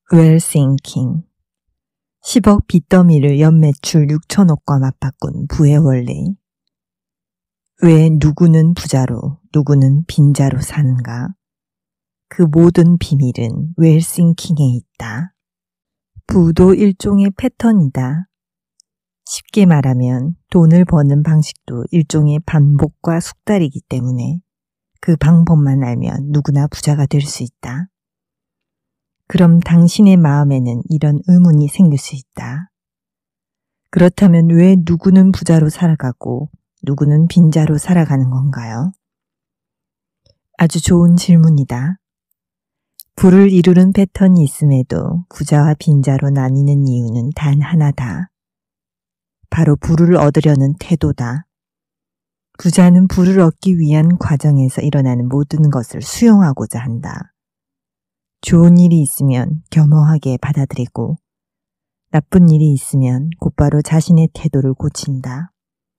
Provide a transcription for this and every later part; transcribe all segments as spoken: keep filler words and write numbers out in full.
Well thinking. 십억 빚더미를 연매출 육천억과 맞바꾼 부의 원리. 왜 누구는 부자로 누구는 빈자로 사는가? 그 모든 비밀은 well thinking에 있다. 부도 일종의 패턴이다. 쉽게 말하면 돈을 버는 방식도 일종의 반복과 숙달이기 때문에 그 방법만 알면 누구나 부자가 될 수 있다. 그럼 당신의 마음에는 이런 의문이 생길 수 있다. 그렇다면 왜 누구는 부자로 살아가고 누구는 빈자로 살아가는 건가요? 아주 좋은 질문이다. 부를 이루는 패턴이 있음에도 부자와 빈자로 나뉘는 이유는 단 하나다. 바로 부를 얻으려는 태도다. 부자는 부를 얻기 위한 과정에서 일어나는 모든 것을 수용하고자 한다. 좋은 일이 있으면 겸허하게 받아들이고 나쁜 일이 있으면 곧바로 자신의 태도를 고친다.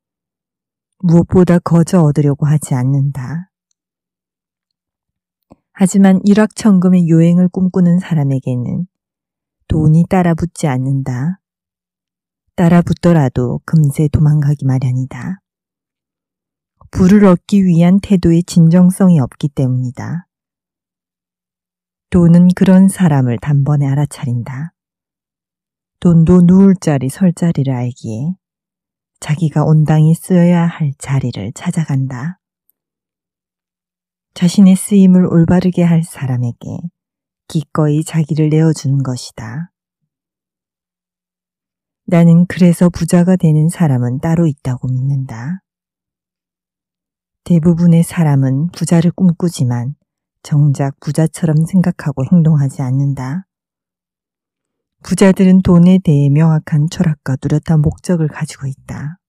무엇보다 거저 얻으려고 하지 않는다. 하지만 일확천금의 요행을 꿈꾸는 사람에게는 돈이 따라붙지 않는다. 따라붙더라도 금세 도망가기 마련이다. 부를 얻기 위한 태도의 진정성이 없기 때문이다. 돈은 그런 사람을 단번에 알아차린다. 돈도 누울 자리 설 자리를 알기에 자기가 온당히 쓰여야 할 자리를 찾아간다. 자신의 쓰임을 올바르게 할 사람에게 기꺼이 자기를 내어주는 것이다. 나는 그래서 부자가 되는 사람은 따로 있다고 믿는다. 대부분의 사람은 부자를 꿈꾸지만 정작 부자처럼 생각하고 행동하지 않는다. 부자들은 돈에 대해 명확한 철학과 뚜렷한 목적을 가지고 있다.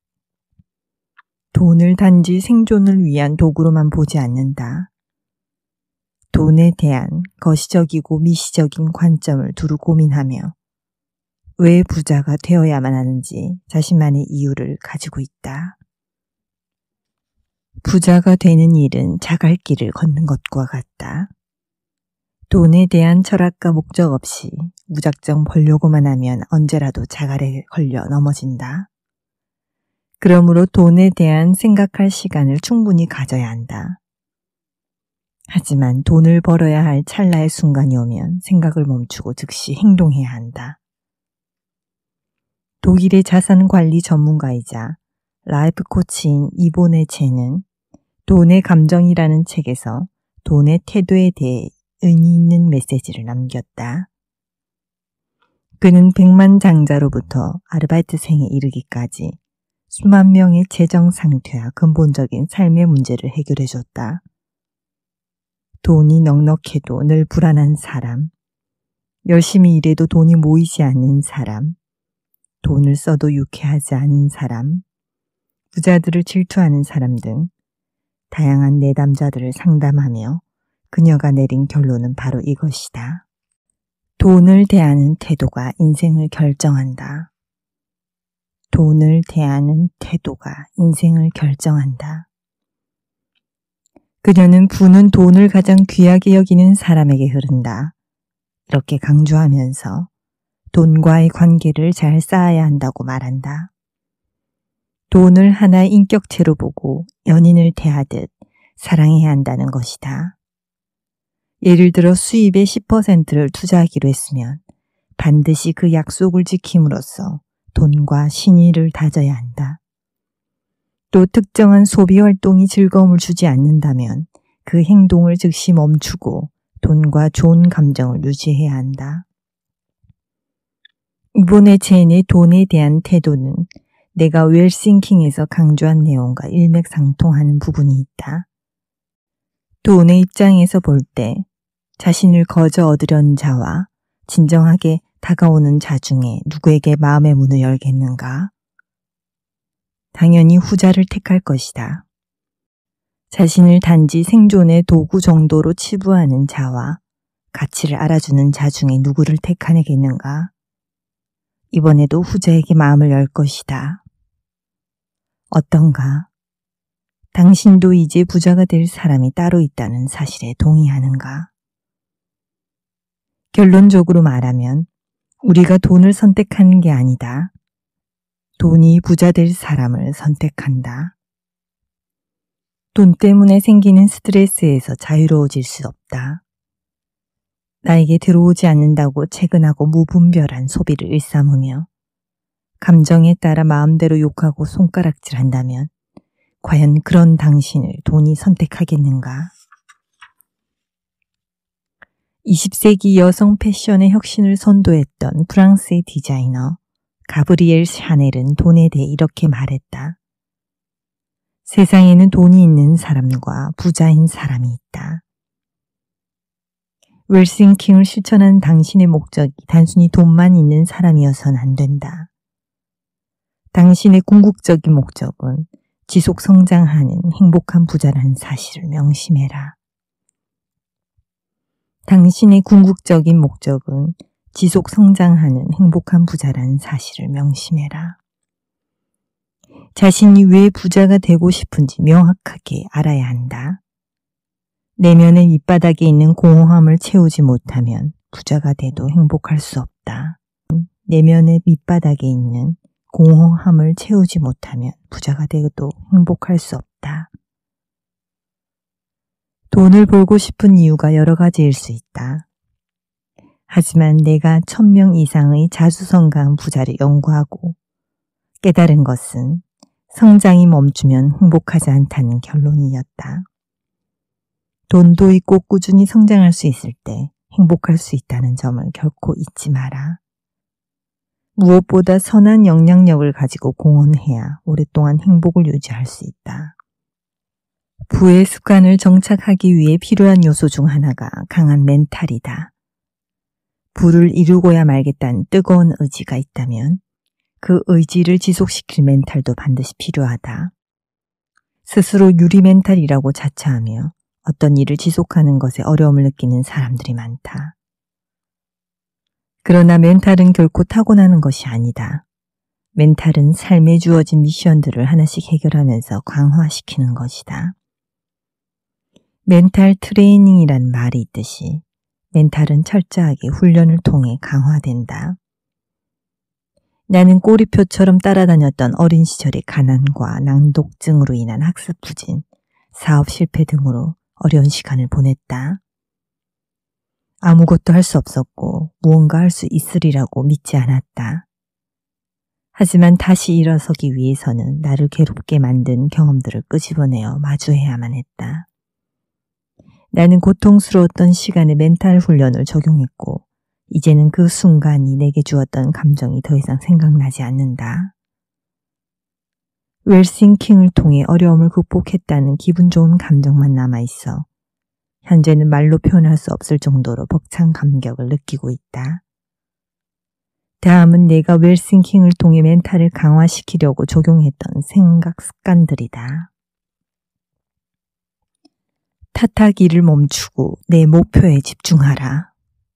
돈을 단지 생존을 위한 도구로만 보지 않는다. 돈에 대한 거시적이고 미시적인 관점을 두루 고민하며 왜 부자가 되어야만 하는지 자신만의 이유를 가지고 있다. 부자가 되는 일은 자갈길을 걷는 것과 같다. 돈에 대한 철학과 목적 없이 무작정 벌려고만 하면 언제라도 자갈에 걸려 넘어진다. 그러므로 돈에 대한 생각할 시간을 충분히 가져야 한다. 하지만 돈을 벌어야 할 찰나의 순간이 오면 생각을 멈추고 즉시 행동해야 한다. 독일의 자산관리 전문가이자 라이프 코치인 이보네체는 돈의 감정이라는 책에서 돈의 태도에 대해 의미 있는 메시지를 남겼다. 그는 백만 장자로부터 아르바이트생에 이르기까지 수만 명의 재정 상태와 근본적인 삶의 문제를 해결해 줬다. 돈이 넉넉해도 늘 불안한 사람, 열심히 일해도 돈이 모이지 않는 사람, 돈을 써도 유쾌하지 않은 사람, 부자들을 질투하는 사람 등 다양한 내담자들을 상담하며 그녀가 내린 결론은 바로 이것이다. 돈을 대하는 태도가 인생을 결정한다. 돈을 대하는 태도가 인생을 결정한다. 그녀는 부는 돈을 가장 귀하게 여기는 사람에게 흐른다. 이렇게 강조하면서 돈과의 관계를 잘 쌓아야 한다고 말한다. 돈을 하나의 인격체로 보고 연인을 대하듯 사랑해야 한다는 것이다. 예를 들어 수입의 십 퍼센트를 투자하기로 했으면 반드시 그 약속을 지킴으로써 돈과 신의를 다져야 한다. 또 특정한 소비 활동이 즐거움을 주지 않는다면 그 행동을 즉시 멈추고 돈과 좋은 감정을 유지해야 한다. 이번에 제인의 돈에 대한 태도는 내가 웰싱킹에서 강조한 내용과 일맥상통하는 부분이 있다. 돈의 입장에서 볼 때 자신을 거저 얻으려는 자와 진정하게 다가오는 자 중에 누구에게 마음의 문을 열겠는가? 당연히 후자를 택할 것이다. 자신을 단지 생존의 도구 정도로 치부하는 자와 가치를 알아주는 자 중에 누구를 택하겠는가? 이번에도 후자에게 마음을 열 것이다. 어떤가? 당신도 이제 부자가 될 사람이 따로 있다는 사실에 동의하는가? 결론적으로 말하면 우리가 돈을 선택하는 게 아니다. 돈이 부자 될 사람을 선택한다. 돈 때문에 생기는 스트레스에서 자유로워질 수 없다. 나에게 들어오지 않는다고 채근하고 무분별한 소비를 일삼으며 감정에 따라 마음대로 욕하고 손가락질한다면 과연 그런 당신을 돈이 선택하겠는가? 이십 세기 여성 패션의 혁신을 선도했던 프랑스의 디자이너 가브리엘 샤넬은 돈에 대해 이렇게 말했다. 세상에는 돈이 있는 사람과 부자인 사람이 있다. 웰싱킹을 실천한 당신의 목적이 단순히 돈만 있는 사람이어서는 안 된다. 당신의 궁극적인 목적은 지속 성장하는 행복한 부자라는 사실을 명심해라. 당신의 궁극적인 목적은 지속 성장하는 행복한 부자라는 사실을 명심해라. 자신이 왜 부자가 되고 싶은지 명확하게 알아야 한다. 내면의 밑바닥에 있는 공허함을 채우지 못하면 부자가 돼도 행복할 수 없다. 내면의 밑바닥에 있는 공허함을 채우지 못하면 부자가 돼도 행복할 수 없다. 돈을 벌고 싶은 이유가 여러 가지일 수 있다. 하지만 내가 천명 이상의 자수성가한 부자를 연구하고 깨달은 것은 성장이 멈추면 행복하지 않다는 결론이었다. 돈도 있고 꾸준히 성장할 수 있을 때 행복할 수 있다는 점을 결코 잊지 마라. 무엇보다 선한 영향력을 가지고 공헌해야 오랫동안 행복을 유지할 수 있다. 부의 습관을 정착하기 위해 필요한 요소 중 하나가 강한 멘탈이다. 부를 이루고야 말겠다는 뜨거운 의지가 있다면 그 의지를 지속시킬 멘탈도 반드시 필요하다. 스스로 유리 멘탈이라고 자처하며 어떤 일을 지속하는 것에 어려움을 느끼는 사람들이 많다. 그러나 멘탈은 결코 타고나는 것이 아니다. 멘탈은 삶에 주어진 미션들을 하나씩 해결하면서 강화시키는 것이다. 멘탈 트레이닝이란 말이 있듯이 멘탈은 철저하게 훈련을 통해 강화된다. 나는 꼬리표처럼 따라다녔던 어린 시절의 가난과 낭독증으로 인한 학습 부진, 사업 실패 등으로 어려운 시간을 보냈다. 아무것도 할 수 없었고 무언가 할 수 있으리라고 믿지 않았다. 하지만 다시 일어서기 위해서는 나를 괴롭게 만든 경험들을 끄집어내어 마주해야만 했다. 나는 고통스러웠던 시간에 멘탈 훈련을 적용했고 이제는 그 순간이 내게 주었던 감정이 더 이상 생각나지 않는다. 웰싱킹을 통해 어려움을 극복했다는 기분 좋은 감정만 남아있어 현재는 말로 표현할 수 없을 정도로 벅찬 감격을 느끼고 있다. 다음은 내가 웰싱킹을 통해 멘탈을 강화시키려고 적용했던 생각 습관들이다. 탓하기를 멈추고 내 목표에 집중하라.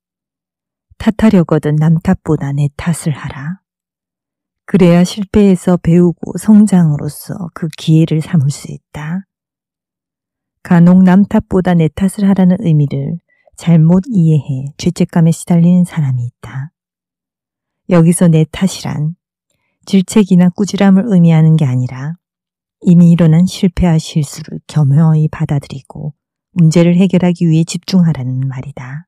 탓하려거든 남 탓보다 내 탓을 하라. 그래야 실패해서 배우고 성장으로써 그 기회를 삼을 수 있다. 간혹 남 탓보다 내 탓을 하라는 의미를 잘못 이해해 죄책감에 시달리는 사람이 있다. 여기서 내 탓이란 질책이나 꾸지람을 의미하는 게 아니라 이미 일어난 실패와 실수를 겸허히 받아들이고 문제를 해결하기 위해 집중하라는 말이다.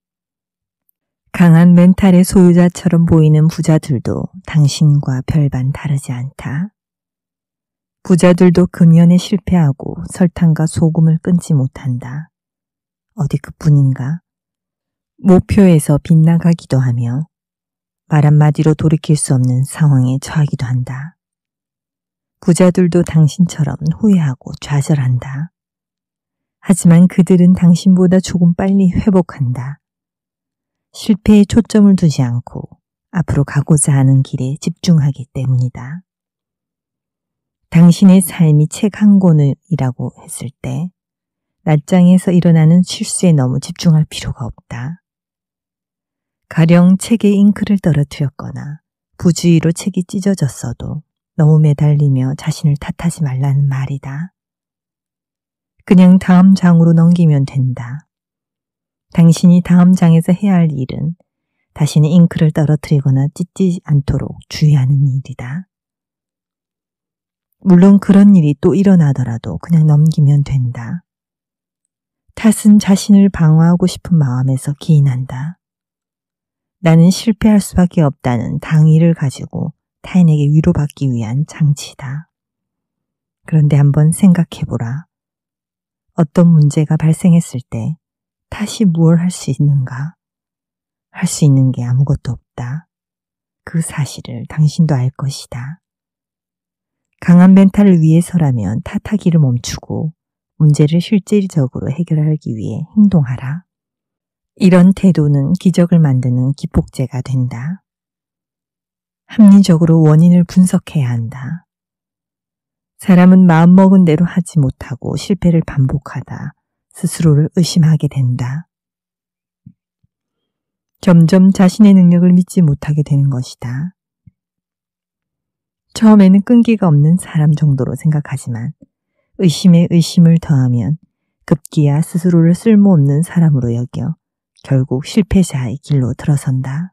강한 멘탈의 소유자처럼 보이는 부자들도 당신과 별반 다르지 않다. 부자들도 금연에 실패하고 설탕과 소금을 끊지 못한다. 어디 그뿐인가? 목표에서 빗나가기도 하며 말 한마디로 돌이킬 수 없는 상황에 처하기도 한다. 부자들도 당신처럼 후회하고 좌절한다. 하지만 그들은 당신보다 조금 빨리 회복한다. 실패에 초점을 두지 않고 앞으로 가고자 하는 길에 집중하기 때문이다. 당신의 삶이 책 한 권이라고 했을 때 낮장에서 일어나는 실수에 너무 집중할 필요가 없다. 가령 책에 잉크를 떨어뜨렸거나 부주의로 책이 찢어졌어도 너무 매달리며 자신을 탓하지 말라는 말이다. 그냥 다음 장으로 넘기면 된다. 당신이 다음 장에서 해야 할 일은 다시는 잉크를 떨어뜨리거나 찢지 않도록 주의하는 일이다. 물론 그런 일이 또 일어나더라도 그냥 넘기면 된다. 탓은 자신을 방어하고 싶은 마음에서 기인한다. 나는 실패할 수밖에 없다는 당위를 가지고 타인에게 위로받기 위한 장치다. 그런데 한번 생각해보라. 어떤 문제가 발생했을 때 다시 무엇을 할 수 있는가? 할 수 있는 게 아무것도 없다. 그 사실을 당신도 알 것이다. 강한 멘탈을 위해서라면 탓하기를 멈추고 문제를 실질적으로 해결하기 위해 행동하라. 이런 태도는 기적을 만드는 기폭제가 된다. 합리적으로 원인을 분석해야 한다. 사람은 마음먹은 대로 하지 못하고 실패를 반복하다 스스로를 의심하게 된다. 점점 자신의 능력을 믿지 못하게 되는 것이다. 처음에는 끈기가 없는 사람 정도로 생각하지만 의심에 의심을 더하면 급기야 스스로를 쓸모없는 사람으로 여겨 결국 실패자의 길로 들어선다.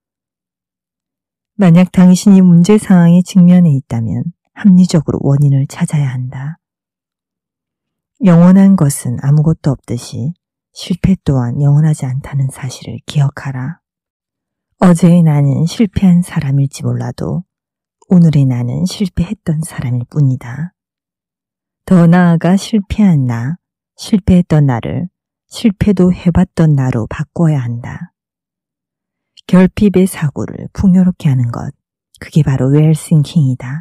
만약 당신이 문제 상황에 직면해 있다면 합리적으로 원인을 찾아야 한다. 영원한 것은 아무것도 없듯이 실패 또한 영원하지 않다는 사실을 기억하라. 어제의 나는 실패한 사람일지 몰라도 오늘의 나는 실패했던 사람일 뿐이다. 더 나아가 실패한 나, 실패했던 나를 실패도 해봤던 나로 바꿔야 한다. 결핍의 사고를 풍요롭게 하는 것, 그게 바로 웰싱킹이다.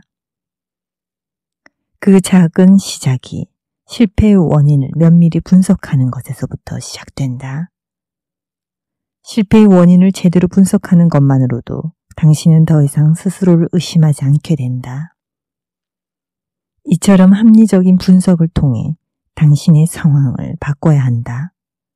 그 작은 시작이 실패의 원인을 면밀히 분석하는 것에서부터 시작된다. 실패의 원인을 제대로 분석하는 것만으로도 당신은 더 이상 스스로를 의심하지 않게 된다. 이처럼 합리적인 분석을 통해 당신의 상황을 바꿔야 한다.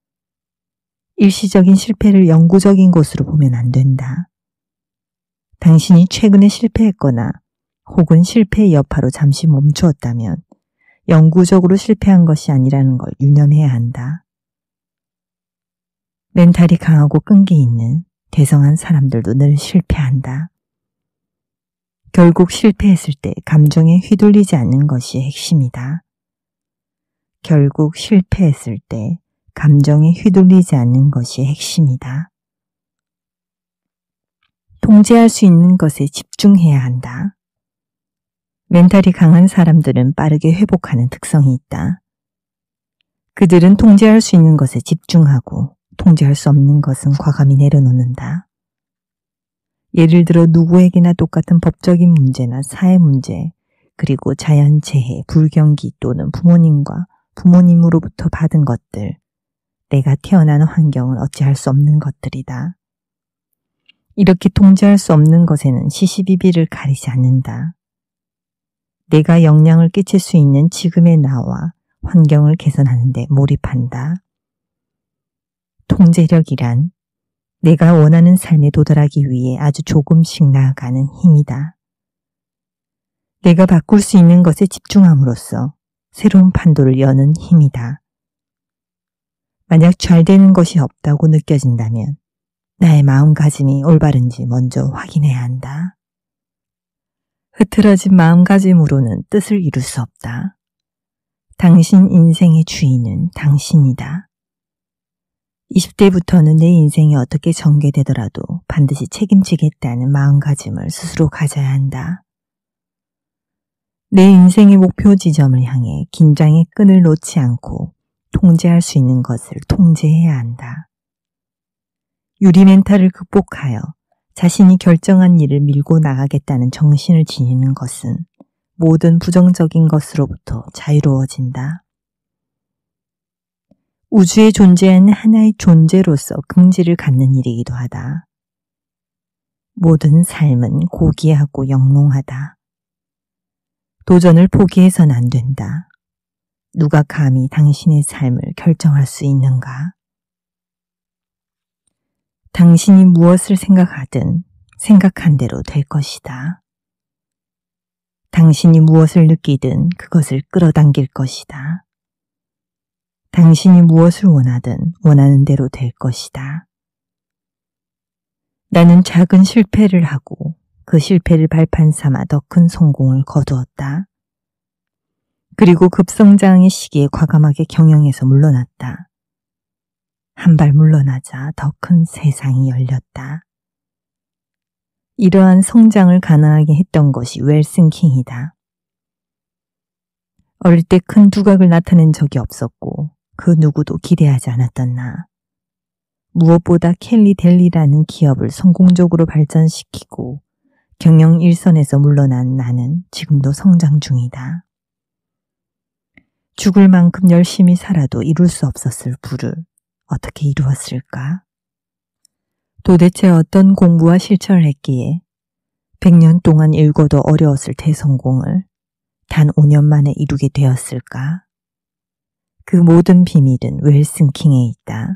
일시적인 실패를 영구적인 것으로 보면 안 된다. 당신이 최근에 실패했거나 혹은 실패의 여파로 잠시 멈추었다면 영구적으로 실패한 것이 아니라는 걸 유념해야 한다. 멘탈이 강하고 끈기 있는 대성한 사람들도 늘 실패한다. 결국 실패했을 때 감정에 휘둘리지 않는 것이 핵심이다. 결국 실패했을 때 감정에 휘둘리지 않는 것이 핵심이다. 통제할 수 있는 것에 집중해야 한다. 멘탈이 강한 사람들은 빠르게 회복하는 특성이 있다. 그들은 통제할 수 있는 것에 집중하고 통제할 수 없는 것은 과감히 내려놓는다. 예를 들어 누구에게나 똑같은 법적인 문제나 사회 문제, 그리고 자연재해, 불경기 또는 부모님과 부모님으로부터 받은 것들, 내가 태어나는 환경은 어찌할 수 없는 것들이다. 이렇게 통제할 수 없는 것에는 시시비비를 가리지 않는다. 내가 영향을 끼칠 수 있는 지금의 나와 환경을 개선하는 데 몰입한다. 통제력이란 내가 원하는 삶에 도달하기 위해 아주 조금씩 나아가는 힘이다. 내가 바꿀 수 있는 것에 집중함으로써 새로운 판도를 여는 힘이다. 만약 잘 되는 것이 없다고 느껴진다면 나의 마음가짐이 올바른지 먼저 확인해야 한다. 흐트러진 마음가짐으로는 뜻을 이룰 수 없다. 당신 인생의 주인은 당신이다. 이십 대부터는 내 인생이 어떻게 전개되더라도 반드시 책임지겠다는 마음가짐을 스스로 가져야 한다. 내 인생의 목표 지점을 향해 긴장의 끈을 놓지 않고 통제할 수 있는 것을 통제해야 한다. 유리 멘탈을 극복하여 자신이 결정한 일을 밀고 나가겠다는 정신을 지니는 것은 모든 부정적인 것으로부터 자유로워진다. 우주에 존재하는 하나의 존재로서 긍지를 갖는 일이기도 하다. 모든 삶은 고귀하고 영롱하다. 도전을 포기해서는 안 된다. 누가 감히 당신의 삶을 결정할 수 있는가? 당신이 무엇을 생각하든 생각한 대로 될 것이다. 당신이 무엇을 느끼든 그것을 끌어당길 것이다. 당신이 무엇을 원하든 원하는 대로 될 것이다. 나는 작은 실패를 하고 그 실패를 발판 삼아 더 큰 성공을 거두었다. 그리고 급성장의 시기에 과감하게 경영에서 물러났다. 한 발 물러나자 더 큰 세상이 열렸다. 이러한 성장을 가능하게 했던 것이 웰싱킹이다. 어릴 때 큰 두각을 나타낸 적이 없었고 그 누구도 기대하지 않았던 나. 무엇보다 켈리 델리라는 기업을 성공적으로 발전시키고 경영 일선에서 물러난 나는 지금도 성장 중이다. 죽을 만큼 열심히 살아도 이룰 수 없었을 부를 어떻게 이루었을까? 도대체 어떤 공부와 실천을 했기에 백 년 동안 일궈도 어려웠을 대성공을 단 오 년 만에 이루게 되었을까? 그 모든 비밀은 웰싱킹에 있다.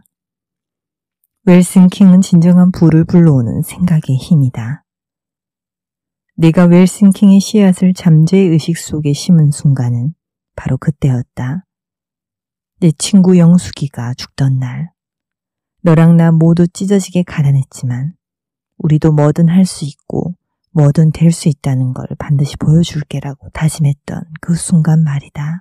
웰싱킹은 진정한 부를 불러오는 생각의 힘이다. 내가 웰싱킹의 씨앗을 잠재의식 속에 심은 순간은 바로 그때였다. 내 친구 영숙이가 죽던 날, 너랑 나 모두 찢어지게 가난했지만 우리도 뭐든 할 수 있고 뭐든 될 수 있다는 걸 반드시 보여줄게라고 다짐했던 그 순간 말이다.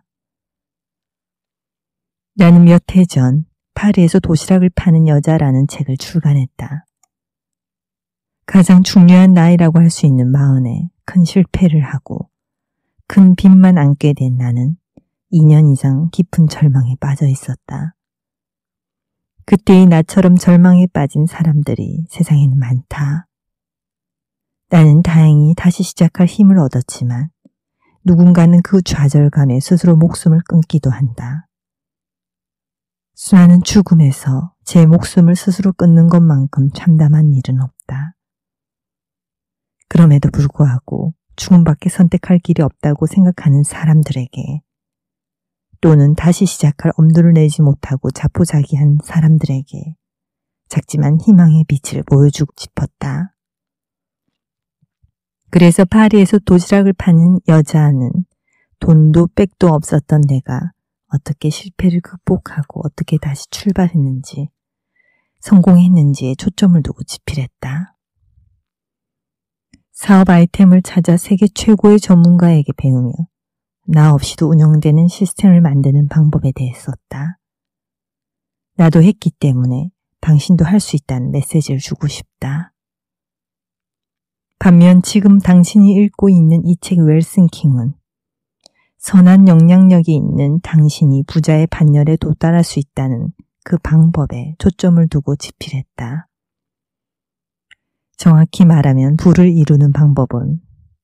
나는 몇 해 전 파리에서 도시락을 파는 여자라는 책을 출간했다. 가장 중요한 나이라고 할 수 있는 마흔에 큰 실패를 하고 큰 빚만 안게 된 나는 이 년 이상 깊은 절망에 빠져 있었다. 그때의 나처럼 절망에 빠진 사람들이 세상에는 많다. 나는 다행히 다시 시작할 힘을 얻었지만 누군가는 그 좌절감에 스스로 목숨을 끊기도 한다. 수많은 죽음에서 제 목숨을 스스로 끊는 것만큼 참담한 일은 없다. 그럼에도 불구하고 죽음밖에 선택할 길이 없다고 생각하는 사람들에게 또는 다시 시작할 엄두를 내지 못하고 자포자기한 사람들에게 작지만 희망의 빛을 보여주고 싶었다. 그래서 파리에서 도시락을 파는 여자는 돈도 백도 없었던 내가 어떻게 실패를 극복하고 어떻게 다시 출발했는지 성공했는지에 초점을 두고 집필했다. 사업 아이템을 찾아 세계 최고의 전문가에게 배우며 나 없이도 운영되는 시스템을 만드는 방법에 대해 썼다. 나도 했기 때문에 당신도 할 수 있다는 메시지를 주고 싶다. 반면 지금 당신이 읽고 있는 이 책 웰싱킹은 선한 영향력이 있는 당신이 부자의 반열에 도달할 수 있다는 그 방법에 초점을 두고 집필했다. 정확히 말하면 부를 이루는 방법은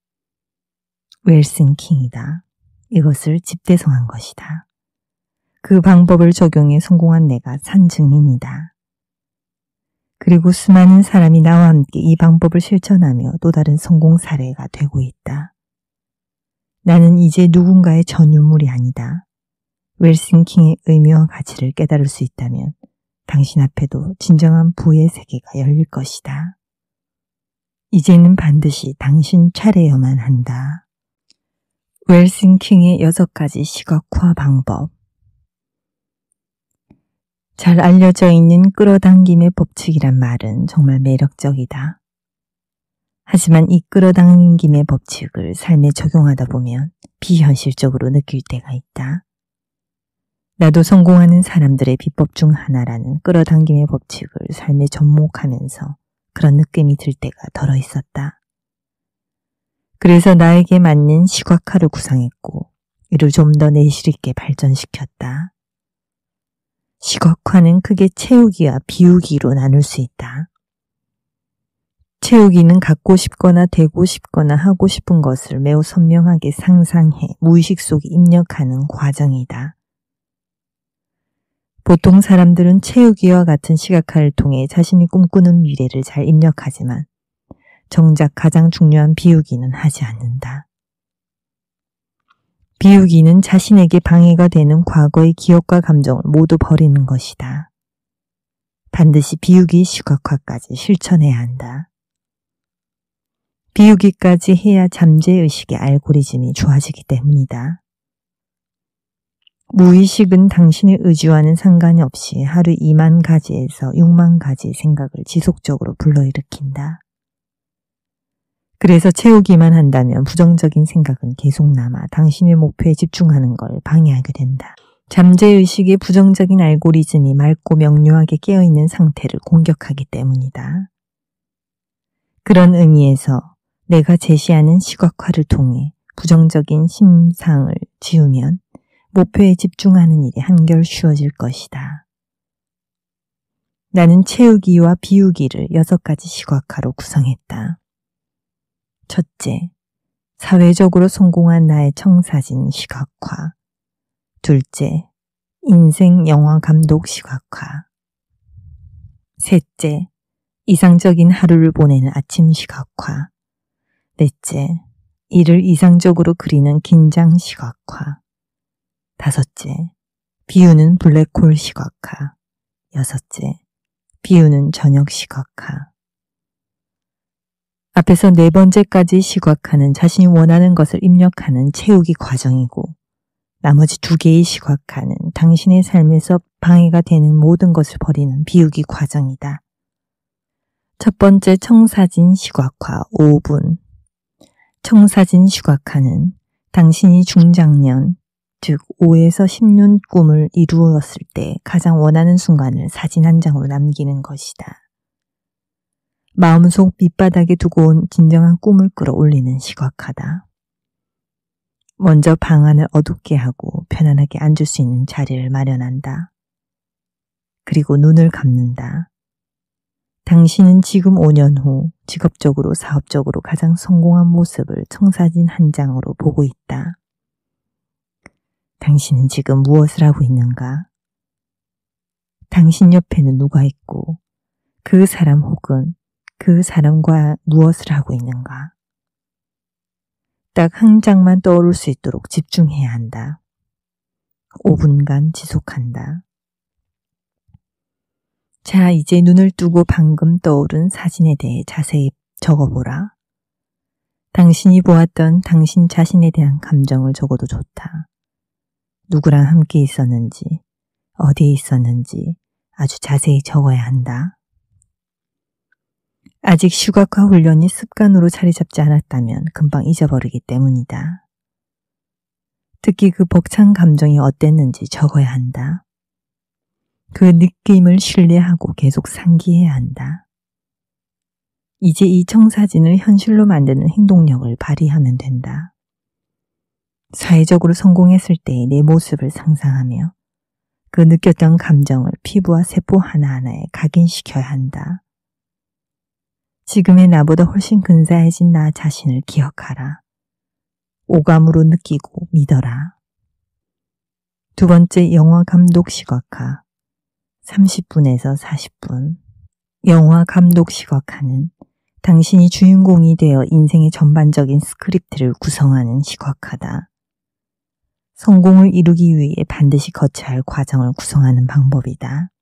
웰싱킹이다. 이것을 집대성한 것이다. 그 방법을 적용해 성공한 내가 산증인이다. 그리고 수많은 사람이 나와 함께 이 방법을 실천하며 또 다른 성공 사례가 되고 있다. 나는 이제 누군가의 전유물이 아니다. 웰싱킹의 의미와 가치를 깨달을 수 있다면 당신 앞에도 진정한 부의 세계가 열릴 것이다. 이제는 반드시 당신 차례여만 한다. 웰싱킹의 여섯 가지 시각화 방법. 잘 알려져 있는 끌어당김의 법칙이란 말은 정말 매력적이다. 하지만 이 끌어당김의 법칙을 삶에 적용하다 보면 비현실적으로 느낄 때가 있다. 나도 성공하는 사람들의 비법 중 하나라는 끌어당김의 법칙을 삶에 접목하면서 그런 느낌이 들 때가 덜어 있었다. 그래서 나에게 맞는 시각화를 구상했고 이를 좀 더 내실 있게 발전시켰다. 시각화는 크게 채우기와 비우기로 나눌 수 있다. 채우기는 갖고 싶거나 되고 싶거나 하고 싶은 것을 매우 선명하게 상상해 무의식 속에 입력하는 과정이다. 보통 사람들은 채우기와 같은 시각화를 통해 자신이 꿈꾸는 미래를 잘 입력하지만 정작 가장 중요한 비우기는 하지 않는다. 비우기는 자신에게 방해가 되는 과거의 기억과 감정을 모두 버리는 것이다. 반드시 비우기 시각화까지 실천해야 한다. 비우기까지 해야 잠재의식의 알고리즘이 좋아지기 때문이다. 무의식은 당신의 의지와는 상관이 없이 하루 이만 가지에서 육만 가지의 생각을 지속적으로 불러일으킨다. 그래서 채우기만 한다면 부정적인 생각은 계속 남아 당신의 목표에 집중하는 걸 방해하게 된다. 잠재의식의 부정적인 알고리즘이 맑고 명료하게 깨어있는 상태를 공격하기 때문이다. 그런 의미에서 내가 제시하는 시각화를 통해 부정적인 심상을 지우면 목표에 집중하는 일이 한결 쉬워질 것이다. 나는 채우기와 비우기를 여섯 가지 시각화로 구성했다. 첫째, 사회적으로 성공한 나의 청사진 시각화. 둘째, 인생 영화 감독 시각화. 셋째, 이상적인 하루를 보내는 아침 시각화. 넷째, 이를 이상적으로 그리는 긴장 시각화. 다섯째, 비우는 블랙홀 시각화. 여섯째, 비우는 저녁 시각화. 앞에서 네 번째까지 시각화는 자신이 원하는 것을 입력하는 채우기 과정이고 나머지 두 개의 시각화는 당신의 삶에서 방해가 되는 모든 것을 버리는 비우기 과정이다. 첫 번째 청사진 시각화 오 분. 청사진 시각화는 당신이 중장년, 즉 오에서 십 년 꿈을 이루었을 때 가장 원하는 순간을 사진 한 장으로 남기는 것이다. 마음속 밑바닥에 두고 온 진정한 꿈을 끌어올리는 시각화다. 먼저 방안을 어둡게 하고 편안하게 앉을 수 있는 자리를 마련한다. 그리고 눈을 감는다. 당신은 지금 오 년 후 직업적으로 사업적으로 가장 성공한 모습을 청사진 한 장으로 보고 있다. 당신은 지금 무엇을 하고 있는가? 당신 옆에는 누가 있고 그 사람 혹은 그 사람과 무엇을 하고 있는가? 딱 한 장만 떠오를 수 있도록 집중해야 한다. 오 분간 지속한다. 자, 이제 눈을 뜨고 방금 떠오른 사진에 대해 자세히 적어보라. 당신이 보았던 당신 자신에 대한 감정을 적어도 좋다. 누구랑 함께 있었는지, 어디에 있었는지 아주 자세히 적어야 한다. 아직 시각화 훈련이 습관으로 자리 잡지 않았다면 금방 잊어버리기 때문이다. 특히 그 벅찬 감정이 어땠는지 적어야 한다. 그 느낌을 신뢰하고 계속 상기해야 한다. 이제 이 청사진을 현실로 만드는 행동력을 발휘하면 된다. 사회적으로 성공했을 때의 내 모습을 상상하며 그 느꼈던 감정을 피부와 세포 하나하나에 각인시켜야 한다. 지금의 나보다 훨씬 근사해진 나 자신을 기억하라. 오감으로 느끼고 믿어라. 두 번째 영화 감독 시각화 삼십 분에서 사십 분. 영화 감독 시각화는 당신이 주인공이 되어 인생의 전반적인 스크립트를 구성하는 시각화다. 성공을 이루기 위해 반드시 거쳐야 할 과정을 구성하는 방법이다.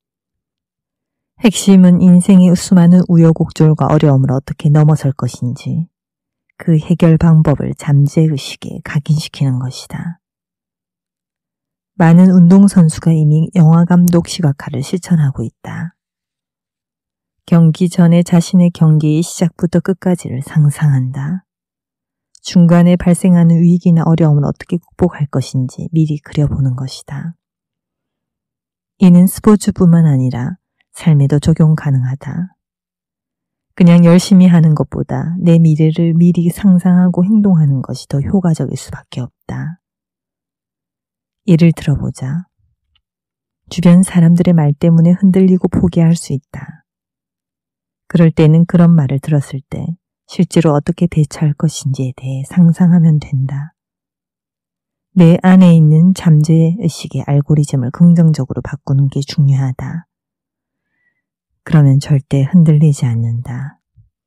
핵심은 인생의 수많은 우여곡절과 어려움을 어떻게 넘어설 것인지 그 해결 방법을 잠재의식에 각인시키는 것이다. 많은 운동선수가 이미 영화감독 시각화를 실천하고 있다. 경기 전에 자신의 경기의 시작부터 끝까지를 상상한다. 중간에 발생하는 위기나 어려움을 어떻게 극복할 것인지 미리 그려보는 것이다. 이는 스포츠뿐만 아니라 삶에도 적용 가능하다. 그냥 열심히 하는 것보다 내 미래를 미리 상상하고 행동하는 것이 더 효과적일 수밖에 없다. 예를 들어보자. 주변 사람들의 말 때문에 흔들리고 포기할 수 있다. 그럴 때는 그런 말을 들었을 때 실제로 어떻게 대처할 것인지에 대해 상상하면 된다. 내 안에 있는 잠재의식의 알고리즘을 긍정적으로 바꾸는 게 중요하다. 그러면 절대 흔들리지 않는다.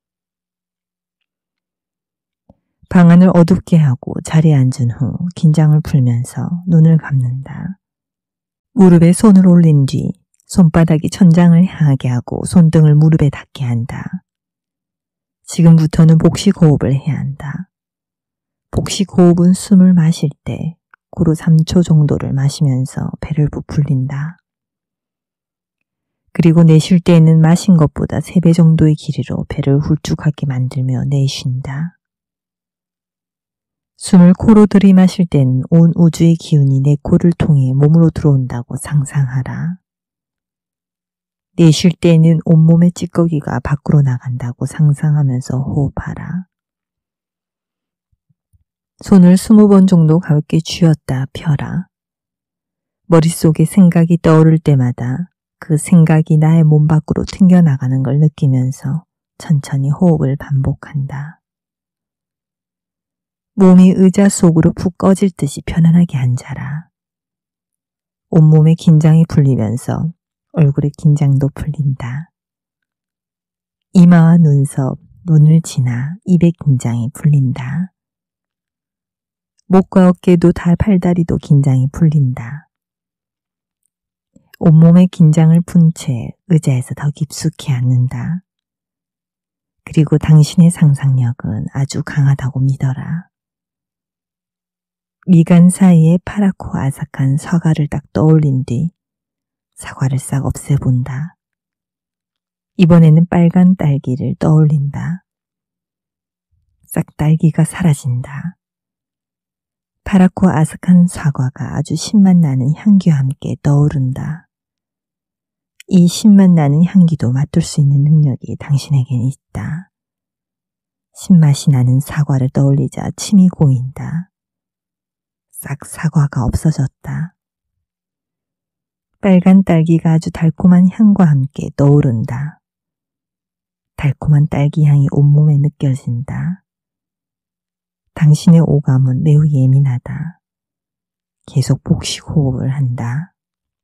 방안을 어둡게 하고 자리에 앉은 후 긴장을 풀면서 눈을 감는다. 무릎에 손을 올린 뒤 손바닥이 천장을 향하게 하고 손등을 무릎에 닿게 한다. 지금부터는 복식 호흡을 해야 한다. 복식 호흡은 숨을 마실 때 코로 삼 초 정도를 마시면서 배를 부풀린다. 그리고 내쉴 때에는 마신 것보다 세 배 정도의 길이로 배를 훌쭉하게 만들며 내쉰다. 숨을 코로 들이마실 때는 온 우주의 기운이 내 코를 통해 몸으로 들어온다고 상상하라. 내쉴 때에는 온몸의 찌꺼기가 밖으로 나간다고 상상하면서 호흡하라. 손을 스무 번 정도 가볍게 쥐었다 펴라. 머릿속에 생각이 떠오를 때마다 그 생각이 나의 몸 밖으로 튕겨나가는 걸 느끼면서 천천히 호흡을 반복한다. 몸이 의자 속으로 푹 꺼질 듯이 편안하게 앉아라. 온몸의 긴장이 풀리면서 얼굴의 긴장도 풀린다. 이마와 눈썹, 눈을 지나 입의 긴장이 풀린다. 목과 어깨도 다 팔다리도 긴장이 풀린다. 온몸의 긴장을 푼 채 의자에서 더 깊숙이 앉는다. 그리고 당신의 상상력은 아주 강하다고 믿어라. 미간 사이에 파랗고 아삭한 사과를 딱 떠올린 뒤 사과를 싹 없애본다. 이번에는 빨간 딸기를 떠올린다. 싹 딸기가 사라진다. 파랗고 아삭한 사과가 아주 신맛 나는 향기와 함께 떠오른다. 이 신맛 나는 향기도 맡을 수 있는 능력이 당신에겐 있다. 신맛이 나는 사과를 떠올리자 침이 고인다. 싹 사과가 없어졌다. 빨간 딸기가 아주 달콤한 향과 함께 떠오른다. 달콤한 딸기 향이 온몸에 느껴진다. 당신의 오감은 매우 예민하다. 계속 복식 호흡을 한다.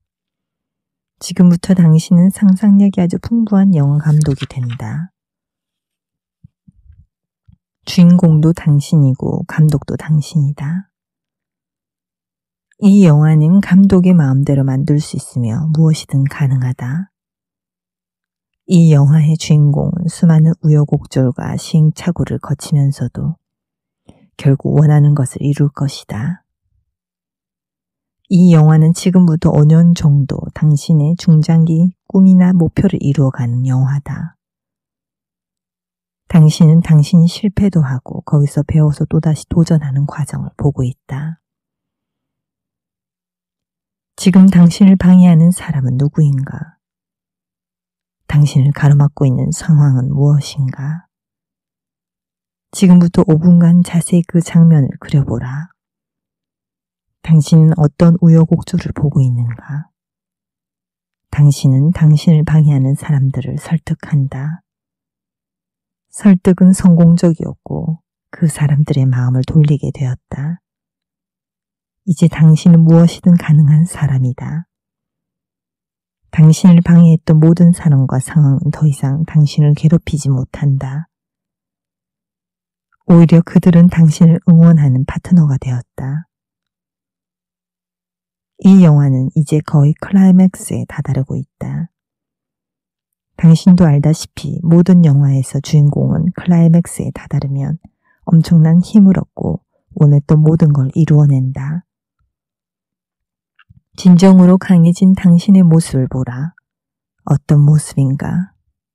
지금부터 당신은 상상력이 아주 풍부한 영화 감독이 된다. 주인공도 당신이고 감독도 당신이다. 이 영화는 감독의 마음대로 만들 수 있으며 무엇이든 가능하다. 이 영화의 주인공은 수많은 우여곡절과 시행착오를 거치면서도 결국 원하는 것을 이룰 것이다. 이 영화는 지금부터 오 년 정도 당신의 중장기 꿈이나 목표를 이루어가는 영화다. 당신은 당신이 실패도 하고 거기서 배워서 또다시 도전하는 과정을 보고 있다. 지금 당신을 방해하는 사람은 누구인가? 당신을 가로막고 있는 상황은 무엇인가? 지금부터 오 분간 자세히 그 장면을 그려보라. 당신은 어떤 우여곡절을 보고 있는가? 당신은 당신을 방해하는 사람들을 설득한다. 설득은 성공적이었고 그 사람들의 마음을 돌리게 되었다. 이제 당신은 무엇이든 가능한 사람이다. 당신을 방해했던 모든 사람과 상황은 더 이상 당신을 괴롭히지 못한다. 오히려 그들은 당신을 응원하는 파트너가 되었다. 이 영화는 이제 거의 클라이맥스에 다다르고 있다. 당신도 알다시피 모든 영화에서 주인공은 클라이맥스에 다다르면 엄청난 힘을 얻고 원했던 모든 걸 이루어낸다. 진정으로 강해진 당신의 모습을 보라. 어떤 모습인가?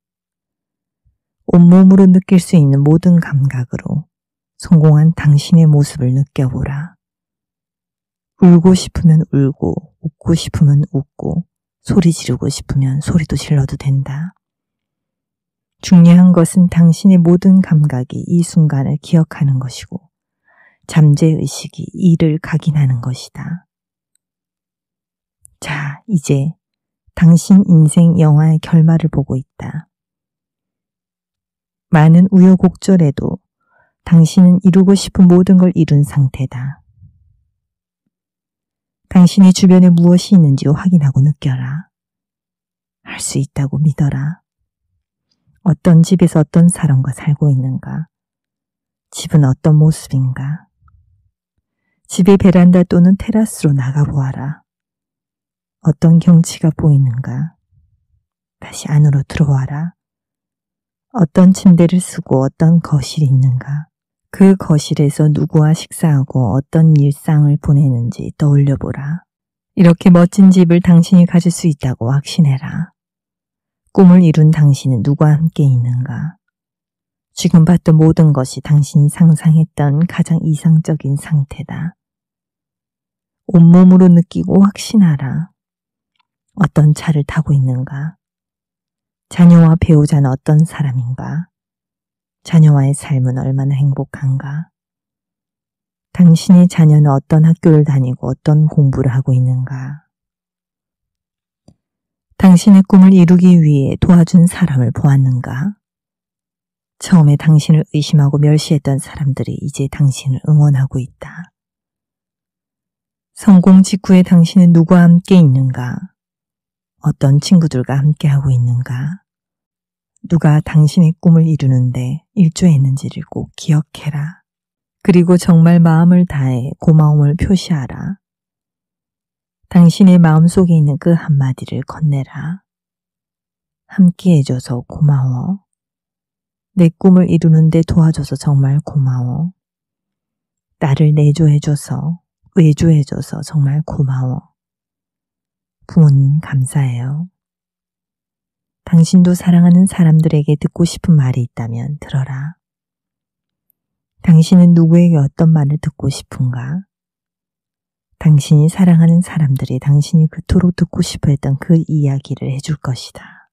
온몸으로 느낄 수 있는 모든 감각으로 성공한 당신의 모습을 느껴보라. 울고 싶으면 울고, 웃고 싶으면 웃고, 소리 지르고 싶으면 소리도 질러도 된다. 중요한 것은 당신의 모든 감각이 이 순간을 기억하는 것이고 잠재의식이 이를 각인하는 것이다. 자, 이제 당신 인생 영화의 결말을 보고 있다. 많은 우여곡절에도 당신은 이루고 싶은 모든 걸 이룬 상태다. 당신의 주변에 무엇이 있는지 확인하고 느껴라. 할 수 있다고 믿어라. 어떤 집에서 어떤 사람과 살고 있는가? 집은 어떤 모습인가? 집의 베란다 또는 테라스로 나가보아라. 어떤 경치가 보이는가? 다시 안으로 들어와라. 어떤 침대를 쓰고 어떤 거실이 있는가? 그 거실에서 누구와 식사하고 어떤 일상을 보내는지 떠올려보라. 이렇게 멋진 집을 당신이 가질 수 있다고 확신해라. 꿈을 이룬 당신은 누구와 함께 있는가? 지금 봤던 모든 것이 당신이 상상했던 가장 이상적인 상태다. 온몸으로 느끼고 확신하라. 어떤 차를 타고 있는가? 자녀와 배우자는 어떤 사람인가? 자녀와의 삶은 얼마나 행복한가? 당신의 자녀는 어떤 학교를 다니고 어떤 공부를 하고 있는가? 당신의 꿈을 이루기 위해 도와준 사람을 보았는가? 처음에 당신을 의심하고 멸시했던 사람들이 이제 당신을 응원하고 있다. 성공 직후에 당신은 누구와 함께 있는가? 어떤 친구들과 함께하고 있는가? 누가 당신의 꿈을 이루는데 일조했는지를 꼭 기억해라. 그리고 정말 마음을 다해 고마움을 표시하라. 당신의 마음속에 있는 그 한마디를 건네라. 함께 해줘서 고마워. 내 꿈을 이루는데 도와줘서 정말 고마워. 나를 내조해줘서, 외조해줘서 정말 고마워. 부모님 감사해요. 당신도 사랑하는 사람들에게 듣고 싶은 말이 있다면 들어라. 당신은 누구에게 어떤 말을 듣고 싶은가? 당신이 사랑하는 사람들이 당신이 그토록 듣고 싶어 했던 그 이야기를 해줄 것이다.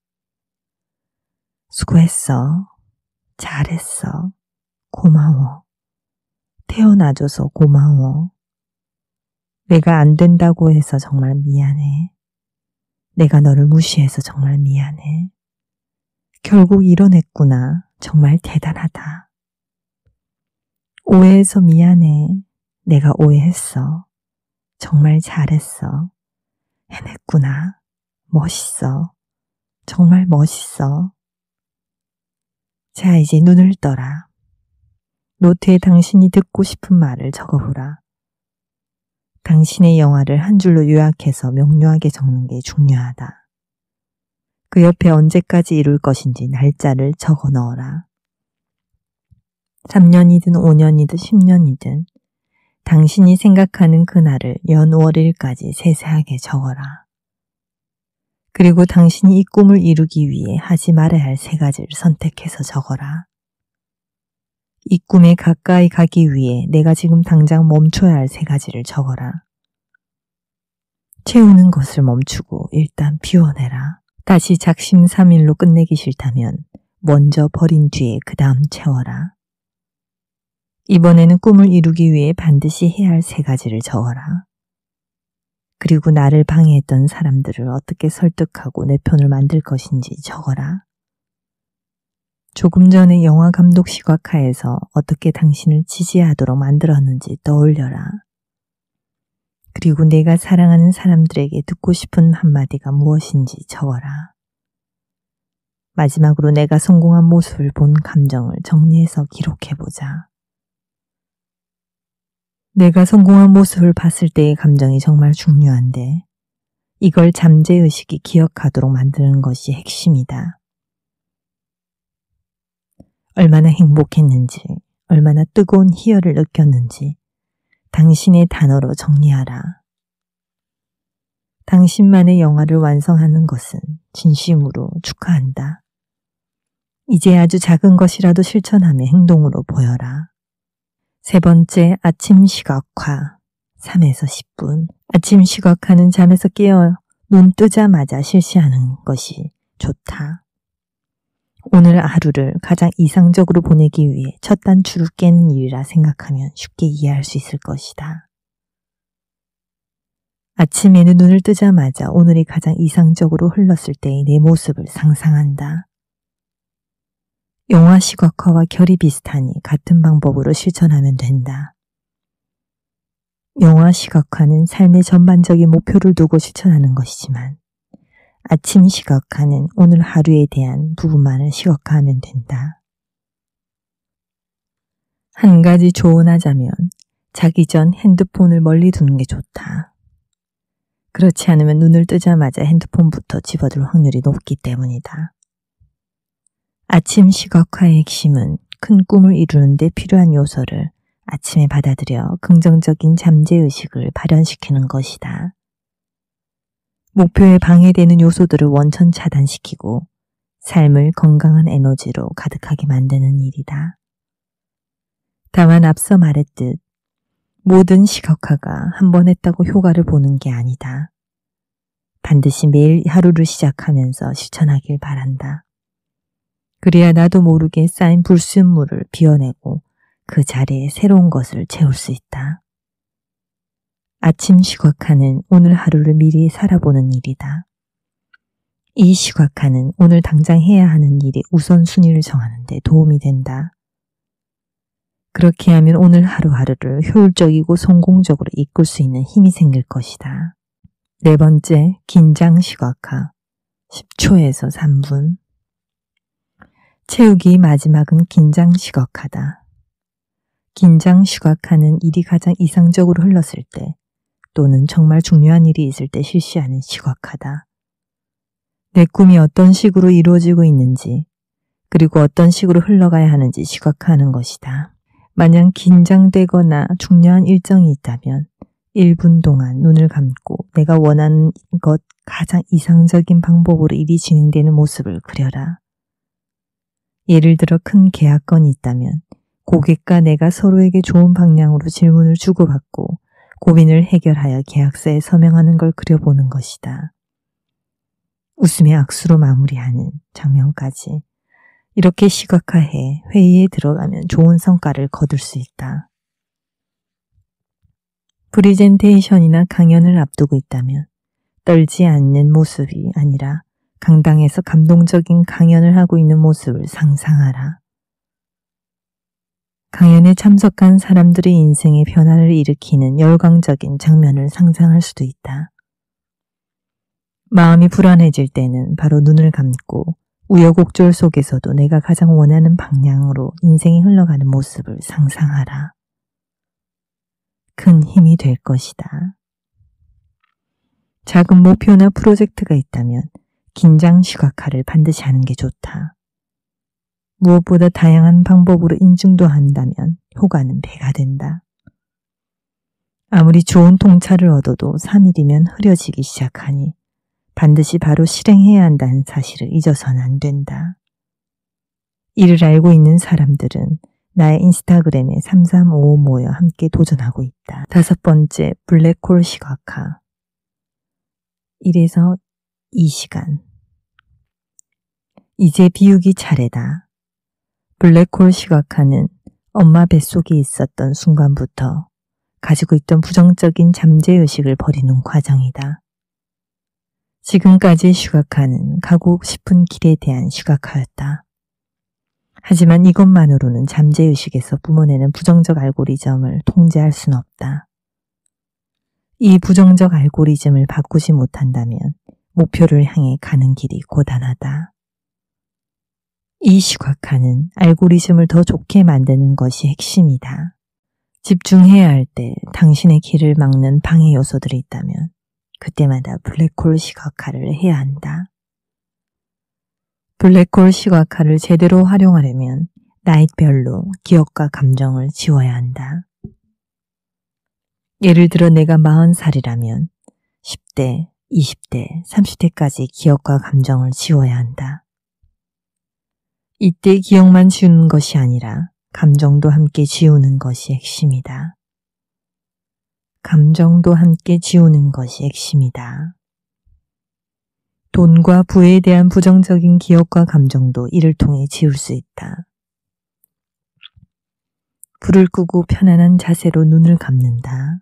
수고했어. 잘했어. 고마워. 태어나줘서 고마워. 내가 안 된다고 해서 정말 미안해. 내가 너를 무시해서 정말 미안해. 결국 이뤄냈구나. 정말 대단하다. 오해해서 미안해. 내가 오해했어. 정말 잘했어. 해냈구나. 멋있어. 정말 멋있어. 자, 이제 눈을 떠라. 노트에 당신이 듣고 싶은 말을 적어보라. 당신의 영화를 한 줄로 요약해서 명료하게 적는 게 중요하다. 그 옆에 언제까지 이룰 것인지 날짜를 적어 넣어라. 삼 년이든 오 년이든 십 년이든 당신이 생각하는 그날을 연월일까지 세세하게 적어라. 그리고 당신이 이 꿈을 이루기 위해 하지 말아야 할 세 가지를 선택해서 적어라. 이 꿈에 가까이 가기 위해 내가 지금 당장 멈춰야 할 세 가지를 적어라. 채우는 것을 멈추고 일단 비워내라. 다시 작심삼일로 끝내기 싫다면 먼저 버린 뒤에 그 다음 채워라. 이번에는 꿈을 이루기 위해 반드시 해야 할 세 가지를 적어라. 그리고 나를 방해했던 사람들을 어떻게 설득하고 내 편을 만들 것인지 적어라. 조금 전에 영화 감독 시각화에서 어떻게 당신을 지지하도록 만들었는지 떠올려라. 그리고 내가 사랑하는 사람들에게 듣고 싶은 한마디가 무엇인지 적어라. 마지막으로 내가 성공한 모습을 본 감정을 정리해서 기록해보자. 내가 성공한 모습을 봤을 때의 감정이 정말 중요한데 이걸 잠재의식이 기억하도록 만드는 것이 핵심이다. 얼마나 행복했는지, 얼마나 뜨거운 희열을 느꼈는지 당신의 단어로 정리하라. 당신만의 영화를 완성하는 것은 진심으로 축하한다. 이제 아주 작은 것이라도 실천하며 행동으로 보여라. 세 번째, 아침 시각화. 삼에서 십 분. 아침 시각화는 잠에서 깨어 눈 뜨자마자 실시하는 것이 좋다. 오늘 하루를 가장 이상적으로 보내기 위해 첫 단추를 깨는 일이라 생각하면 쉽게 이해할 수 있을 것이다. 아침에는 눈을 뜨자마자 오늘이 가장 이상적으로 흘렀을 때의 내 모습을 상상한다. 영화 시각화와 결이 비슷하니 같은 방법으로 실천하면 된다. 영화 시각화는 삶의 전반적인 목표를 두고 실천하는 것이지만 아침 시각화는 오늘 하루에 대한 부분만을 시각화하면 된다. 한 가지 조언하자면 자기 전 핸드폰을 멀리 두는 게 좋다. 그렇지 않으면 눈을 뜨자마자 핸드폰부터 집어들 확률이 높기 때문이다. 아침 시각화의 핵심은 큰 꿈을 이루는 데 필요한 요소를 아침에 받아들여 긍정적인 잠재의식을 발현시키는 것이다. 목표에 방해되는 요소들을 원천 차단시키고 삶을 건강한 에너지로 가득하게 만드는 일이다. 다만 앞서 말했듯 모든 시각화가 한 번 했다고 효과를 보는 게 아니다. 반드시 매일 하루를 시작하면서 실천하길 바란다. 그래야 나도 모르게 쌓인 불순물을 비워내고 그 자리에 새로운 것을 채울 수 있다. 아침 시각화는 오늘 하루를 미리 살아보는 일이다. 이 시각화는 오늘 당장 해야 하는 일의 우선순위를 정하는 데 도움이 된다. 그렇게 하면 오늘 하루하루를 효율적이고 성공적으로 이끌 수 있는 힘이 생길 것이다. 네 번째, 긴장 시각화. 십 초에서 삼 분. 채우기 마지막은 긴장 시각화다. 긴장 시각화는 일이 가장 이상적으로 흘렀을 때 또는 정말 중요한 일이 있을 때 실시하는 시각화다. 내 꿈이 어떤 식으로 이루어지고 있는지 그리고 어떤 식으로 흘러가야 하는지 시각화하는 것이다. 만약 긴장되거나 중요한 일정이 있다면 일 분 동안 눈을 감고 내가 원하는 것 가장 이상적인 방법으로 일이 진행되는 모습을 그려라. 예를 들어 큰 계약건이 있다면 고객과 내가 서로에게 좋은 방향으로 질문을 주고받고 고민을 해결하여 계약서에 서명하는 걸 그려보는 것이다. 웃으며 악수로 마무리하는 장면까지 이렇게 시각화해 회의에 들어가면 좋은 성과를 거둘 수 있다. 프리젠테이션이나 강연을 앞두고 있다면 떨지 않는 모습이 아니라 강당에서 감동적인 강연을 하고 있는 모습을 상상하라. 강연에 참석한 사람들의 인생의 변화를 일으키는 열광적인 장면을 상상할 수도 있다. 마음이 불안해질 때는 바로 눈을 감고 우여곡절 속에서도 내가 가장 원하는 방향으로 인생이 흘러가는 모습을 상상하라. 큰 힘이 될 것이다. 작은 목표나 프로젝트가 있다면 긴장 시각화를 반드시 하는 게 좋다. 무엇보다 다양한 방법으로 인증도 한다면 효과는 배가 된다. 아무리 좋은 통찰을 얻어도 삼 일이면 흐려지기 시작하니 반드시 바로 실행해야 한다는 사실을 잊어서는 안 된다. 이를 알고 있는 사람들은 나의 인스타그램에 삼삼오오 모여 함께 도전하고 있다. 다섯 번째, 블랙홀 시각화. 일에서 이 시간. 이제 비우기 차례다. 블랙홀 시각화는 엄마 뱃속에 있었던 순간부터 가지고 있던 부정적인 잠재의식을 버리는 과정이다. 지금까지 시각화는 가고 싶은 길에 대한 시각화였다. 하지만 이것만으로는 잠재의식에서 뿜어내는 부정적 알고리즘을 통제할 수는 없다. 이 부정적 알고리즘을 바꾸지 못한다면 목표를 향해 가는 길이 고단하다. 이 시각화는 알고리즘을 더 좋게 만드는 것이 핵심이다. 집중해야 할 때 당신의 길을 막는 방해 요소들이 있다면 그때마다 블랙홀 시각화를 해야 한다. 블랙홀 시각화를 제대로 활용하려면 나이별로 기억과 감정을 지워야 한다. 예를 들어 내가 마흔 살이라면 십 대, 이십 대, 삼십 대까지 기억과 감정을 지워야 한다. 이때 기억만 지우는 것이 아니라 감정도 함께 지우는 것이 핵심이다. 감정도 함께 지우는 것이 핵심이다. 돈과 부에 대한 부정적인 기억과 감정도 이를 통해 지울 수 있다. 불을 끄고 편안한 자세로 눈을 감는다.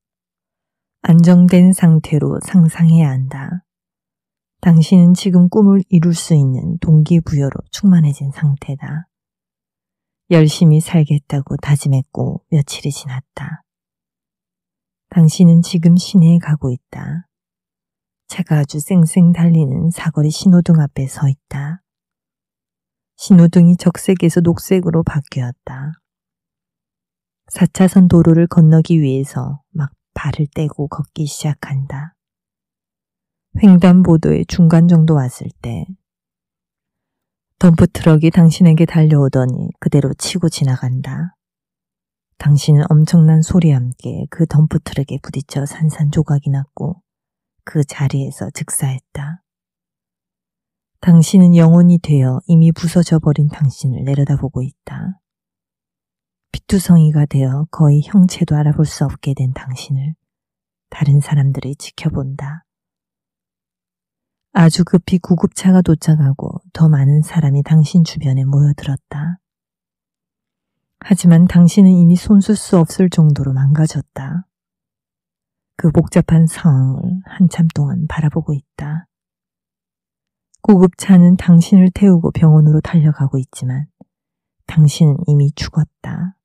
안정된 상태로 상상해야 한다. 당신은 지금 꿈을 이룰 수 있는 동기부여로 충만해진 상태다. 열심히 살겠다고 다짐했고 며칠이 지났다. 당신은 지금 시내에 가고 있다. 차가 아주 쌩쌩 달리는 사거리 신호등 앞에 서 있다. 신호등이 적색에서 녹색으로 바뀌었다. 사 차선 도로를 건너기 위해서 막 발을 떼고 걷기 시작한다. 횡단보도의 중간 정도 왔을 때 덤프트럭이 당신에게 달려오더니 그대로 치고 지나간다. 당신은 엄청난 소리와 함께 그 덤프트럭에 부딪혀 산산조각이 났고 그 자리에서 즉사했다. 당신은 영혼이 되어 이미 부서져 버린 당신을 내려다보고 있다. 피투성이가 되어 거의 형체도 알아볼 수 없게 된 당신을 다른 사람들이 지켜본다. 아주 급히 구급차가 도착하고 더 많은 사람이 당신 주변에 모여들었다. 하지만 당신은 이미 손쓸 수 없을 정도로 망가졌다. 그 복잡한 상황을 한참 동안 바라보고 있다. 구급차는 당신을 태우고 병원으로 달려가고 있지만 당신은 이미 죽었다.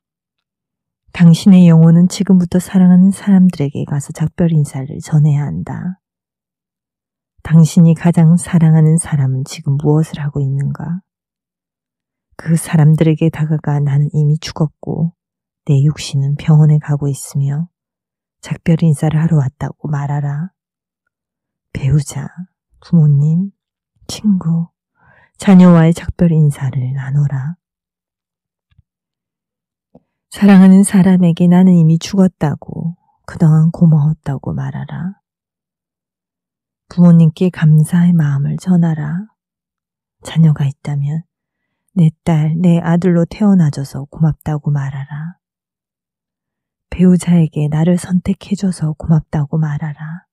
당신의 영혼은 지금부터 사랑하는 사람들에게 가서 작별 인사를 전해야 한다. 당신이 가장 사랑하는 사람은 지금 무엇을 하고 있는가? 그 사람들에게 다가가 나는 이미 죽었고 내 육신은 병원에 가고 있으며 작별 인사를 하러 왔다고 말하라. 배우자, 부모님, 친구, 자녀와의 작별 인사를 나눠라. 사랑하는 사람에게 나는 이미 죽었다고, 그동안 고마웠다고 말하라. 부모님께 감사의 마음을 전하라. 자녀가 있다면 내 딸, 내 아들로 태어나줘서 고맙다고 말하라. 배우자에게 나를 선택해줘서 고맙다고 말하라.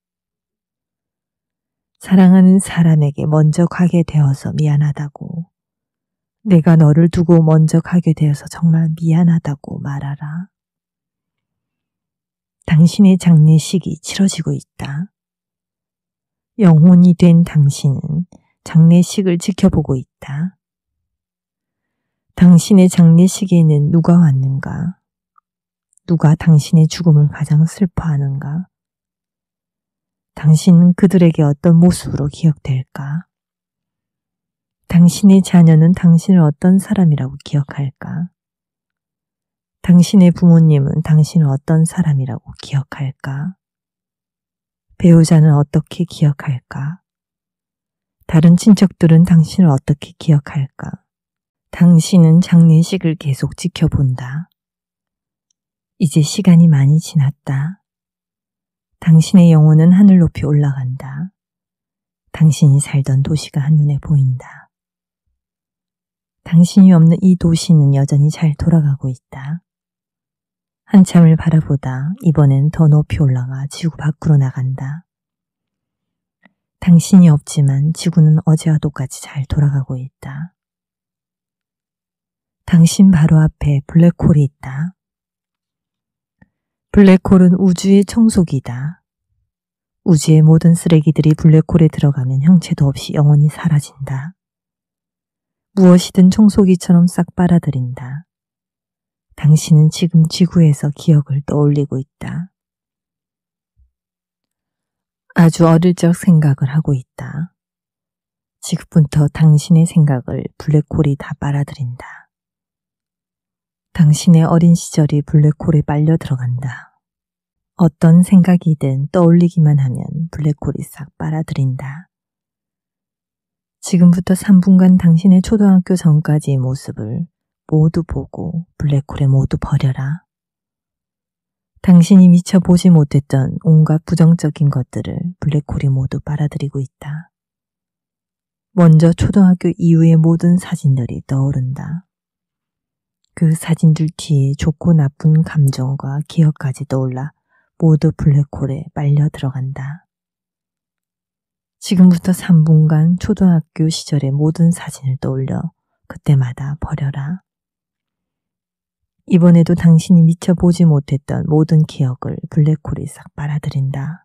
사랑하는 사람에게 먼저 가게 되어서 미안하다고, 내가 너를 두고 먼저 가게 되어서 정말 미안하다고 말하라. 당신의 장례식이 치러지고 있다. 영혼이 된 당신은 장례식을 지켜보고 있다. 당신의 장례식에는 누가 왔는가? 누가 당신의 죽음을 가장 슬퍼하는가? 당신은 그들에게 어떤 모습으로 기억될까? 당신의 자녀는 당신을 어떤 사람이라고 기억할까? 당신의 부모님은 당신을 어떤 사람이라고 기억할까? 배우자는 어떻게 기억할까? 다른 친척들은 당신을 어떻게 기억할까? 당신은 장례식을 계속 지켜본다. 이제 시간이 많이 지났다. 당신의 영혼은 하늘 높이 올라간다. 당신이 살던 도시가 한눈에 보인다. 당신이 없는 이 도시는 여전히 잘 돌아가고 있다. 한참을 바라보다 이번엔 더 높이 올라가 지구 밖으로 나간다. 당신이 없지만 지구는 어제와 똑같이 잘 돌아가고 있다. 당신 바로 앞에 블랙홀이 있다. 블랙홀은 우주의 청소기다. 우주의 모든 쓰레기들이 블랙홀에 들어가면 형체도 없이 영원히 사라진다. 무엇이든 청소기처럼 싹 빨아들인다. 당신은 지금 지구에서 기억을 떠올리고 있다. 아주 어릴 적 생각을 하고 있다. 지금부터 당신의 생각을 블랙홀이 다 빨아들인다. 당신의 어린 시절이 블랙홀에 빨려 들어간다. 어떤 생각이든 떠올리기만 하면 블랙홀이 싹 빨아들인다. 지금부터 삼 분간 당신의 초등학교 전까지의 모습을 모두 보고 블랙홀에 모두 버려라. 당신이 미처 보지 못했던 온갖 부정적인 것들을 블랙홀이 모두 빨아들이고 있다. 먼저 초등학교 이후의 모든 사진들이 떠오른다. 그 사진들 뒤에 좋고 나쁜 감정과 기억까지 떠올라 모두 블랙홀에 빨려 들어간다. 지금부터 삼 분간 초등학교 시절의 모든 사진을 떠올려 그때마다 버려라. 이번에도 당신이 미처 보지 못했던 모든 기억을 블랙홀이 싹 빨아들인다.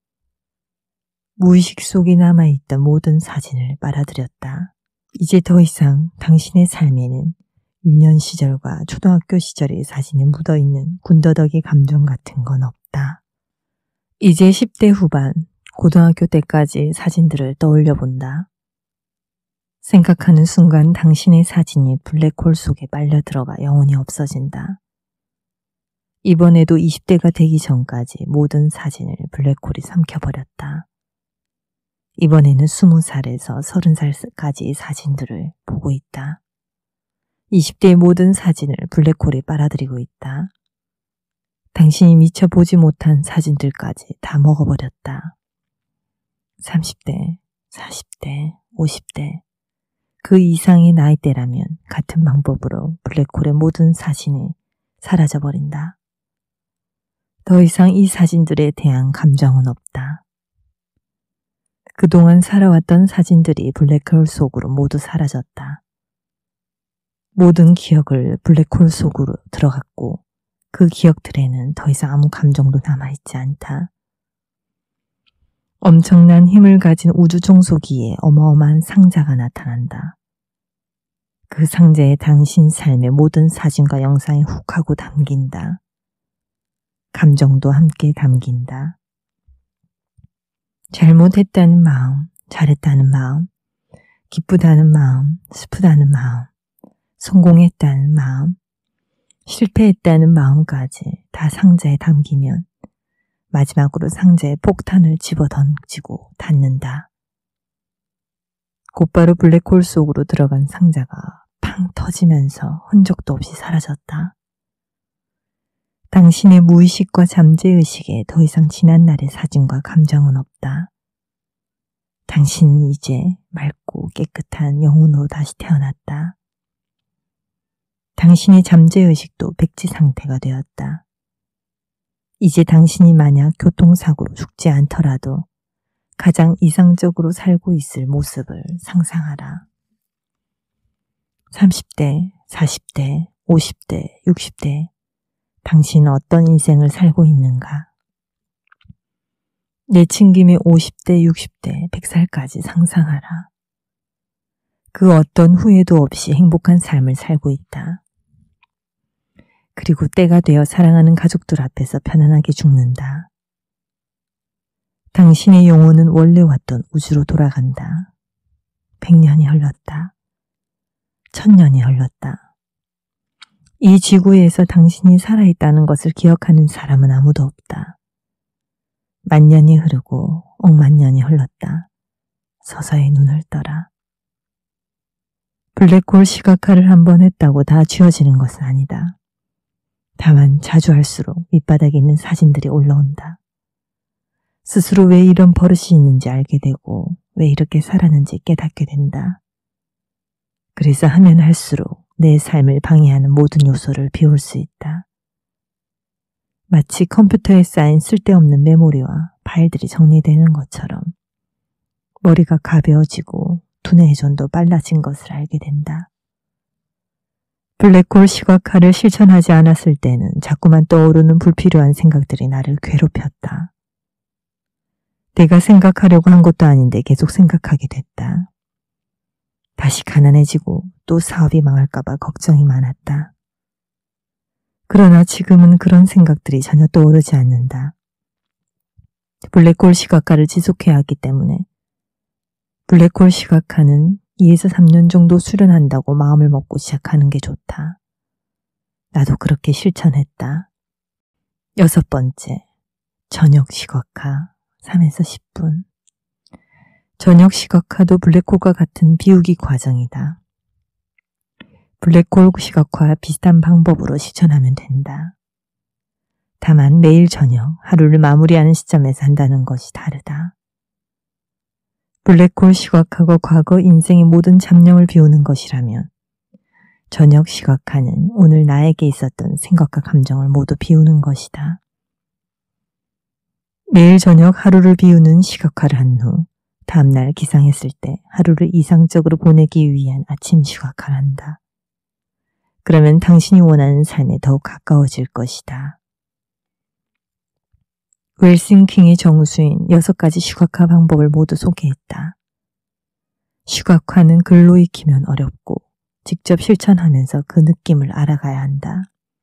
무의식 속에 남아있던 모든 사진을 빨아들였다. 이제 더 이상 당신의 삶에는 유년 시절과 초등학교 시절의 사진에 묻어있는 군더더기 감정 같은 건 없다. 이제 십 대 후반, 고등학교 때까지 사진들을 떠올려 본다. 생각하는 순간 당신의 사진이 블랙홀 속에 빨려 들어가 영원히 없어진다. 이번에도 이십 대가 되기 전까지 모든 사진을 블랙홀이 삼켜버렸다. 이번에는 스무 살에서 서른 살까지의 사진들을 보고 있다. 이십 대의 모든 사진을 블랙홀에 빨아들이고 있다. 당신이 미처 보지 못한 사진들까지 다 먹어버렸다. 삼십 대, 사십 대, 오십 대, 그 이상의 나이대라면 같은 방법으로 블랙홀의 모든 사진이 사라져버린다. 더 이상 이 사진들에 대한 감정은 없다. 그동안 살아왔던 사진들이 블랙홀 속으로 모두 사라졌다. 모든 기억을 블랙홀 속으로 들어갔고 그 기억들에는 더 이상 아무 감정도 남아있지 않다. 엄청난 힘을 가진 우주 청소기에 어마어마한 상자가 나타난다. 그 상자에 당신 삶의 모든 사진과 영상이 훅 하고 담긴다. 감정도 함께 담긴다. 잘못했다는 마음, 잘했다는 마음, 기쁘다는 마음, 슬프다는 마음, 성공했다는 마음, 실패했다는 마음까지 다 상자에 담기면 마지막으로 상자에 폭탄을 집어던지고 닫는다. 곧바로 블랙홀 속으로 들어간 상자가 팡 터지면서 흔적도 없이 사라졌다. 당신의 무의식과 잠재의식에 더 이상 지난날의 사진과 감정은 없다. 당신은 이제 맑고 깨끗한 영혼으로 다시 태어났다. 당신의 잠재의식도 백지 상태가 되었다. 이제 당신이 만약 교통사고로 죽지 않더라도 가장 이상적으로 살고 있을 모습을 상상하라. 삼십 대, 사십 대, 오십 대, 육십 대, 당신은 어떤 인생을 살고 있는가? 내친김에 오십 대, 육십 대, 백 살까지 상상하라. 그 어떤 후회도 없이 행복한 삶을 살고 있다. 그리고 때가 되어 사랑하는 가족들 앞에서 편안하게 죽는다. 당신의 영혼은 원래 왔던 우주로 돌아간다. 백년이 흘렀다. 천년이 흘렀다. 이 지구에서 당신이 살아있다는 것을 기억하는 사람은 아무도 없다. 만년이 흐르고 억만년이 흘렀다. 서서히 눈을 떠라. 블랙홀 시각화를 한 번 했다고 다 지워지는 것은 아니다. 다만 자주 할수록 밑바닥에 있는 사진들이 올라온다. 스스로 왜 이런 버릇이 있는지 알게 되고 왜 이렇게 살았는지 깨닫게 된다. 그래서 하면 할수록 내 삶을 방해하는 모든 요소를 비울 수 있다. 마치 컴퓨터에 쌓인 쓸데없는 메모리와 파일들이 정리되는 것처럼 머리가 가벼워지고 두뇌 회전도 빨라진 것을 알게 된다. 블랙홀 시각화를 실천하지 않았을 때는 자꾸만 떠오르는 불필요한 생각들이 나를 괴롭혔다. 내가 생각하려고 한 것도 아닌데 계속 생각하게 됐다. 다시 가난해지고 또 사업이 망할까봐 걱정이 많았다. 그러나 지금은 그런 생각들이 전혀 떠오르지 않는다. 블랙홀 시각화를 지속해야 하기 때문에 블랙홀 시각화는 이에서 삼 년 정도 수련한다고 마음을 먹고 시작하는 게 좋다. 나도 그렇게 실천했다. 여섯 번째, 저녁 시각화 삼에서 십 분. 저녁 시각화도 블랙홀과 같은 비우기 과정이다. 블랙홀 시각화와 비슷한 방법으로 실천하면 된다. 다만 매일 저녁 하루를 마무리하는 시점에서 한다는 것이 다르다. 블랙홀 시각화가 과거 인생의 모든 잡념을 비우는 것이라면 저녁 시각화는 오늘 나에게 있었던 생각과 감정을 모두 비우는 것이다. 매일 저녁 하루를 비우는 시각화를 한 후 다음날 기상했을 때 하루를 이상적으로 보내기 위한 아침 시각화를 한다. 그러면 당신이 원하는 삶에 더욱 가까워질 것이다. 웰싱킹의 정수인 여섯 가지 시각화 방법을 모두 소개했다. 시각화는 글로 익히면 어렵고 직접 실천하면서 그 느낌을 알아가야 한다.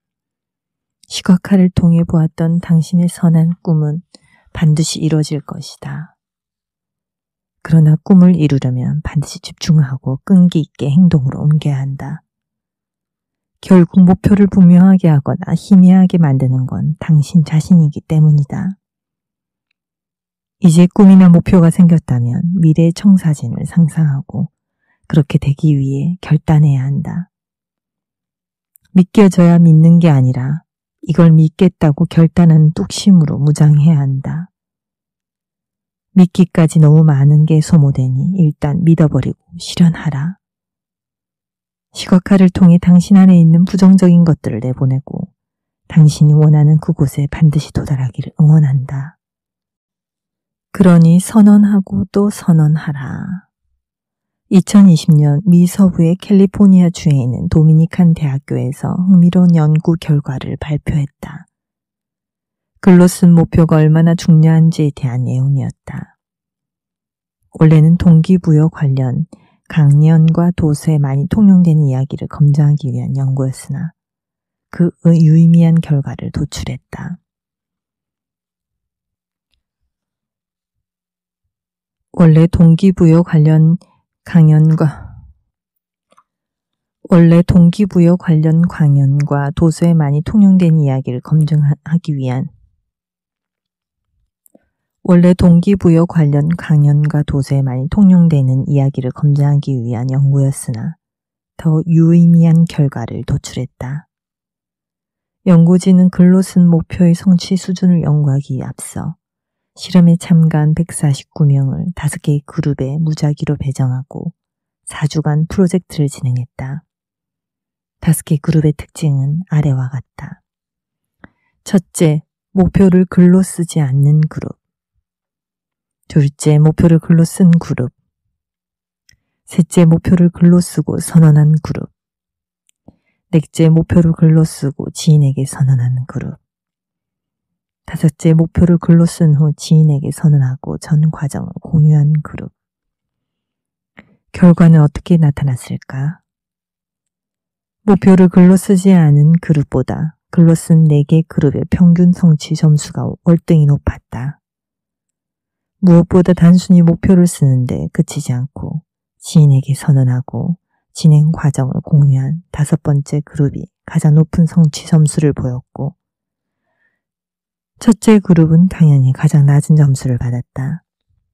시각화를 통해 보았던 당신의 선한 꿈은 반드시 이루어질 것이다. 그러나 꿈을 이루려면 반드시 집중하고 끈기 있게 행동으로 옮겨야 한다. 결국 목표를 분명하게 하거나 희미하게 만드는 건 당신 자신이기 때문이다. 이제 꿈이나 목표가 생겼다면 미래의 청사진을 상상하고 그렇게 되기 위해 결단해야 한다. 믿겨져야 믿는 게 아니라 이걸 믿겠다고 결단하는 뚝심으로 무장해야 한다. 믿기까지 너무 많은 게 소모되니 일단 믿어버리고 실현하라. 시각화를 통해 당신 안에 있는 부정적인 것들을 내보내고 당신이 원하는 그곳에 반드시 도달하기를 응원한다. 그러니 선언하고 또 선언하라. 이천이십 년 미 서부의 캘리포니아 주에 있는 도미니칸 대학교에서 흥미로운 연구 결과를 발표했다. 글로 쓴 목표가 얼마나 중요한지에 대한 내용이었다. 원래는 동기부여 관련 강연과 도서에 많이 통용되는 이야기를 검증하기 위한 연구였으나 그 유의미한 결과를 도출했다. 원래 동기부여 관련 강연과 원래 동기부여 관련 강연과 도서에 많이 통용된 이야기를 검증하기 위한 원래 동기부여 관련 강연과 도서에 많이 통용되는 이야기를 검증하기 위한 연구였으나 더 유의미한 결과를 도출했다. 연구진은 글로 쓴 목표의 성취 수준을 연구하기에 앞서 실험에 참가한 백사십구 명을 다섯 개의 그룹에 무작위로 배정하고 사 주간 프로젝트를 진행했다. 다섯 개 그룹의 특징은 아래와 같다. 첫째, 목표를 글로 쓰지 않는 그룹. 둘째, 목표를 글로 쓴 그룹. 셋째, 목표를 글로 쓰고 선언한 그룹. 넷째, 목표를 글로 쓰고 지인에게 선언한 그룹. 다섯째, 목표를 글로 쓴 후 지인에게 선언하고 전 과정을 공유한 그룹. 결과는 어떻게 나타났을까? 목표를 글로 쓰지 않은 그룹보다 글로 쓴 네 개 그룹의 평균 성취 점수가 월등히 높았다. 무엇보다 단순히 목표를 쓰는데 그치지 않고 지인에게 선언하고 진행 과정을 공유한 다섯 번째 그룹이 가장 높은 성취 점수를 보였고 첫째 그룹은 당연히 가장 낮은 점수를 받았다.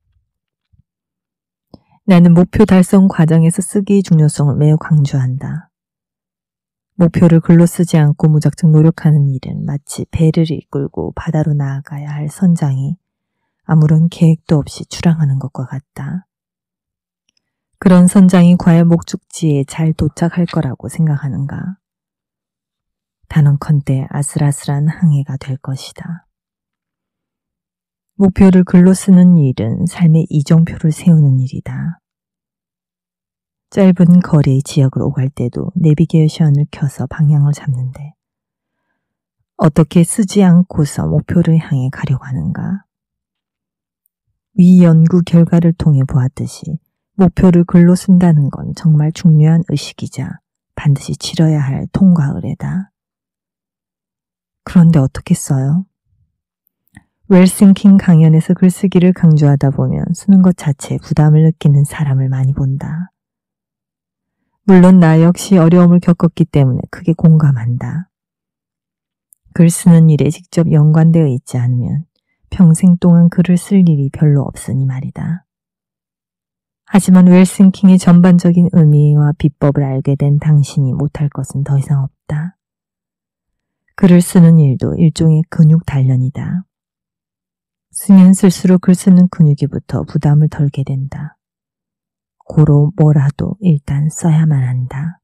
나는 목표 달성 과정에서 쓰기의 중요성을 매우 강조한다. 목표를 글로 쓰지 않고 무작정 노력하는 일은 마치 배를 이끌고 바다로 나아가야 할 선장이 아무런 계획도 없이 출항하는 것과 같다. 그런 선장이 과연 목적지에 잘 도착할 거라고 생각하는가? 단언컨대 아슬아슬한 항해가 될 것이다. 목표를 글로 쓰는 일은 삶의 이정표를 세우는 일이다. 짧은 거리의 지역을 오갈 때도 내비게이션을 켜서 방향을 잡는데 어떻게 쓰지 않고서 목표를 향해 가려고 하는가? 위 연구 결과를 통해 보았듯이 목표를 글로 쓴다는 건 정말 중요한 의식이자 반드시 치러야 할 통과 의례다. 그런데 어떻게 써요? 웰싱킹 강연에서 글쓰기를 강조하다 보면 쓰는 것 자체에 부담을 느끼는 사람을 많이 본다. 물론 나 역시 어려움을 겪었기 때문에 크게 공감한다. 글 쓰는 일에 직접 연관되어 있지 않으면 평생 동안 글을 쓸 일이 별로 없으니 말이다. 하지만 웰싱킹의 전반적인 의미와 비법을 알게 된 당신이 못할 것은 더 이상 없다. 글을 쓰는 일도 일종의 근육 단련이다. 쓰면 쓸수록 글 쓰는 근육이부터 부담을 덜게 된다. 고로 뭐라도 일단 써야만 한다.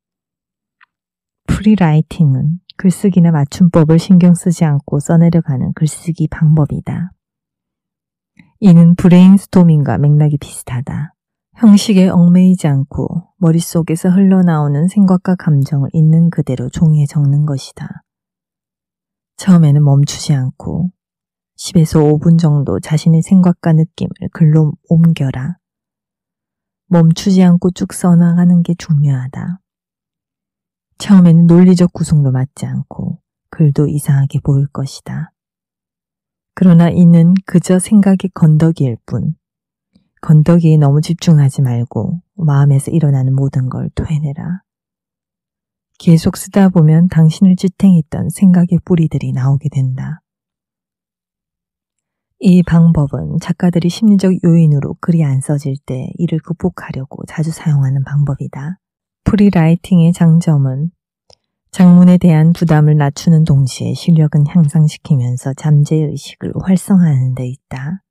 프리라이팅은 글쓰기나 맞춤법을 신경 쓰지 않고 써내려가는 글쓰기 방법이다. 이는 브레인스토밍과 맥락이 비슷하다. 형식에 얽매이지 않고 머릿속에서 흘러나오는 생각과 감정을 있는 그대로 종이에 적는 것이다. 처음에는 멈추지 않고 십에서 오 분 정도 자신의 생각과 느낌을 글로 옮겨라. 멈추지 않고 쭉 써나가는 게 중요하다. 처음에는 논리적 구성도 맞지 않고 글도 이상하게 보일 것이다. 그러나 이는 그저 생각의 건더기일 뿐. 건더기에 너무 집중하지 말고 마음에서 일어나는 모든 걸 토해내라. 계속 쓰다 보면 당신을 지탱했던 생각의 뿌리들이 나오게 된다. 이 방법은 작가들이 심리적 요인으로 글이 안 써질 때 이를 극복하려고 자주 사용하는 방법이다. 프리라이팅의 장점은 장문에 대한 부담을 낮추는 동시에 실력은 향상시키면서 잠재의식을 활성화하는 데 있다.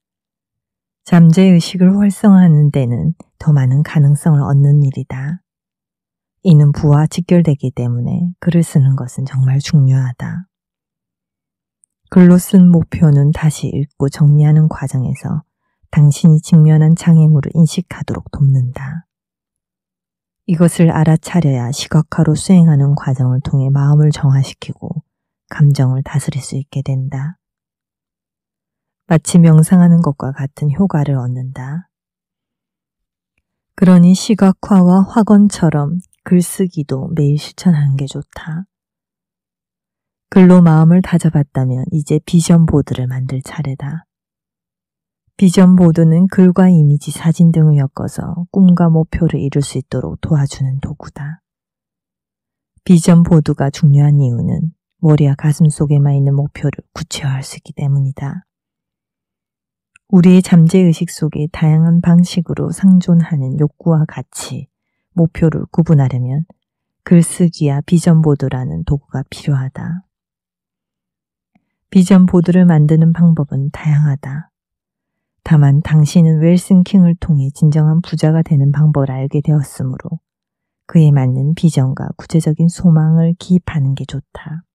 잠재의식을 활성화하는 데는 더 많은 가능성을 얻는 일이다. 이는 부와 직결되기 때문에 글을 쓰는 것은 정말 중요하다. 글로 쓴 목표는 다시 읽고 정리하는 과정에서 당신이 직면한 장애물을 인식하도록 돕는다. 이것을 알아차려야 시각화로 수행하는 과정을 통해 마음을 정화시키고 감정을 다스릴 수 있게 된다. 마치 명상하는 것과 같은 효과를 얻는다. 그러니 시각화와 확언처럼 글쓰기도 매일 실천하는 게 좋다. 글로 마음을 다져봤다면 이제 비전 보드를 만들 차례다. 비전 보드는 글과 이미지, 사진 등을 엮어서 꿈과 목표를 이룰 수 있도록 도와주는 도구다. 비전 보드가 중요한 이유는 머리와 가슴 속에만 있는 목표를 구체화할 수 있기 때문이다. 우리의 잠재의식 속에 다양한 방식으로 상존하는 욕구와 가치, 목표를 구분하려면 글쓰기와 비전 보드라는 도구가 필요하다. 비전 보드를 만드는 방법은 다양하다. 다만 당신은 웰싱킹을 통해 진정한 부자가 되는 방법을 알게 되었으므로 그에 맞는 비전과 구체적인 소망을 기입하는 게 좋다.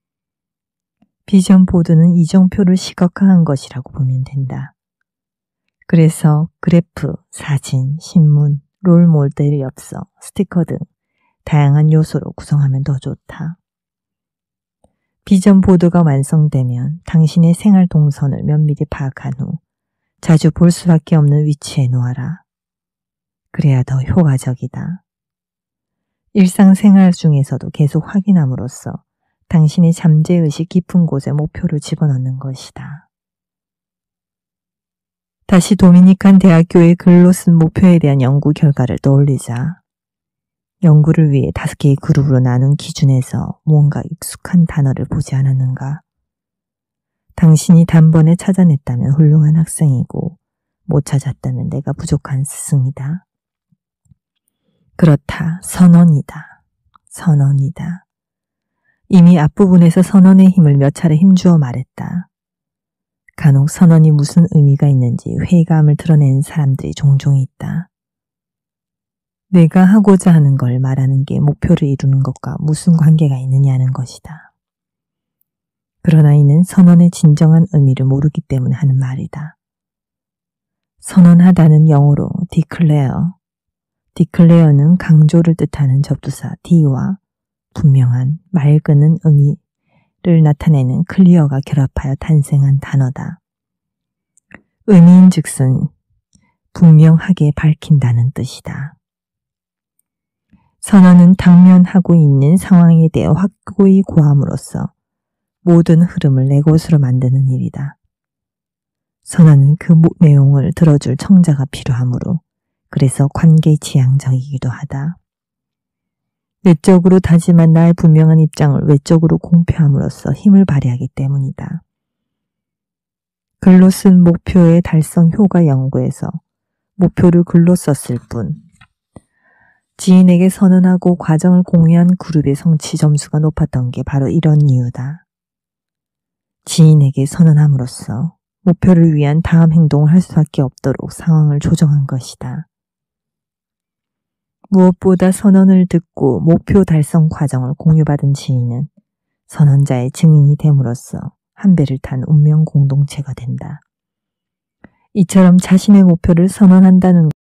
비전 보드는 이정표를 시각화한 것이라고 보면 된다. 그래서 그래프, 사진, 신문, 롤 모델 엽서, 스티커 등 다양한 요소로 구성하면 더 좋다. 비전 보드가 완성되면 당신의 생활 동선을 면밀히 파악한 후 자주 볼 수밖에 없는 위치에 놓아라. 그래야 더 효과적이다. 일상생활 중에서도 계속 확인함으로써 당신의 잠재의식 깊은 곳에 목표를 집어넣는 것이다. 다시 도미니칸 대학교의 글로 쓴 목표에 대한 연구 결과를 떠올리자. 연구를 위해 다섯 개의 그룹으로 나눈 기준에서 무언가 익숙한 단어를 보지 않았는가? 당신이 단번에 찾아냈다면 훌륭한 학생이고 못 찾았다면 내가 부족한 스승이다. 그렇다. 선언이다. 선언이다. 이미 앞부분에서 선언의 힘을 몇 차례 힘주어 말했다. 간혹 선언이 무슨 의미가 있는지 회의감을 드러내는 사람들이 종종 있다. 내가 하고자 하는 걸 말하는 게 목표를 이루는 것과 무슨 관계가 있느냐는 것이다. 그러나 이는 선언의 진정한 의미를 모르기 때문에 하는 말이다. 선언하다는 영어로 declare, declare는 강조를 뜻하는 접두사 d와 분명한, 맑은 의미를 나타내는 clear가 결합하여 탄생한 단어다. 의미인즉슨 분명하게 밝힌다는 뜻이다. 선언은 당면하고 있는 상황에 대해 확고히 고함으로써 모든 흐름을 내 것으로 만드는 일이다. 선언은 그 내용을 들어줄 청자가 필요하므로 그래서 관계지향적이기도 하다. 내적으로 다짐한 나의 분명한 입장을 외적으로 공표함으로써 힘을 발휘하기 때문이다. 글로 쓴 목표의 달성 효과 연구에서 목표를 글로 썼을 뿐 지인에게 선언하고 과정을 공유한 그룹의 성취 점수가 높았던 게 바로 이런 이유다. 지인에게 선언함으로써 목표를 위한 다음 행동을 할 수밖에 없도록 상황을 조정한 것이다. 무엇보다 선언을 듣고 목표 달성 과정을 공유받은 지인은 선언자의 증인이 됨으로써 한 배를 탄 운명 공동체가 된다. 이처럼 자신의 목표를 선언한다는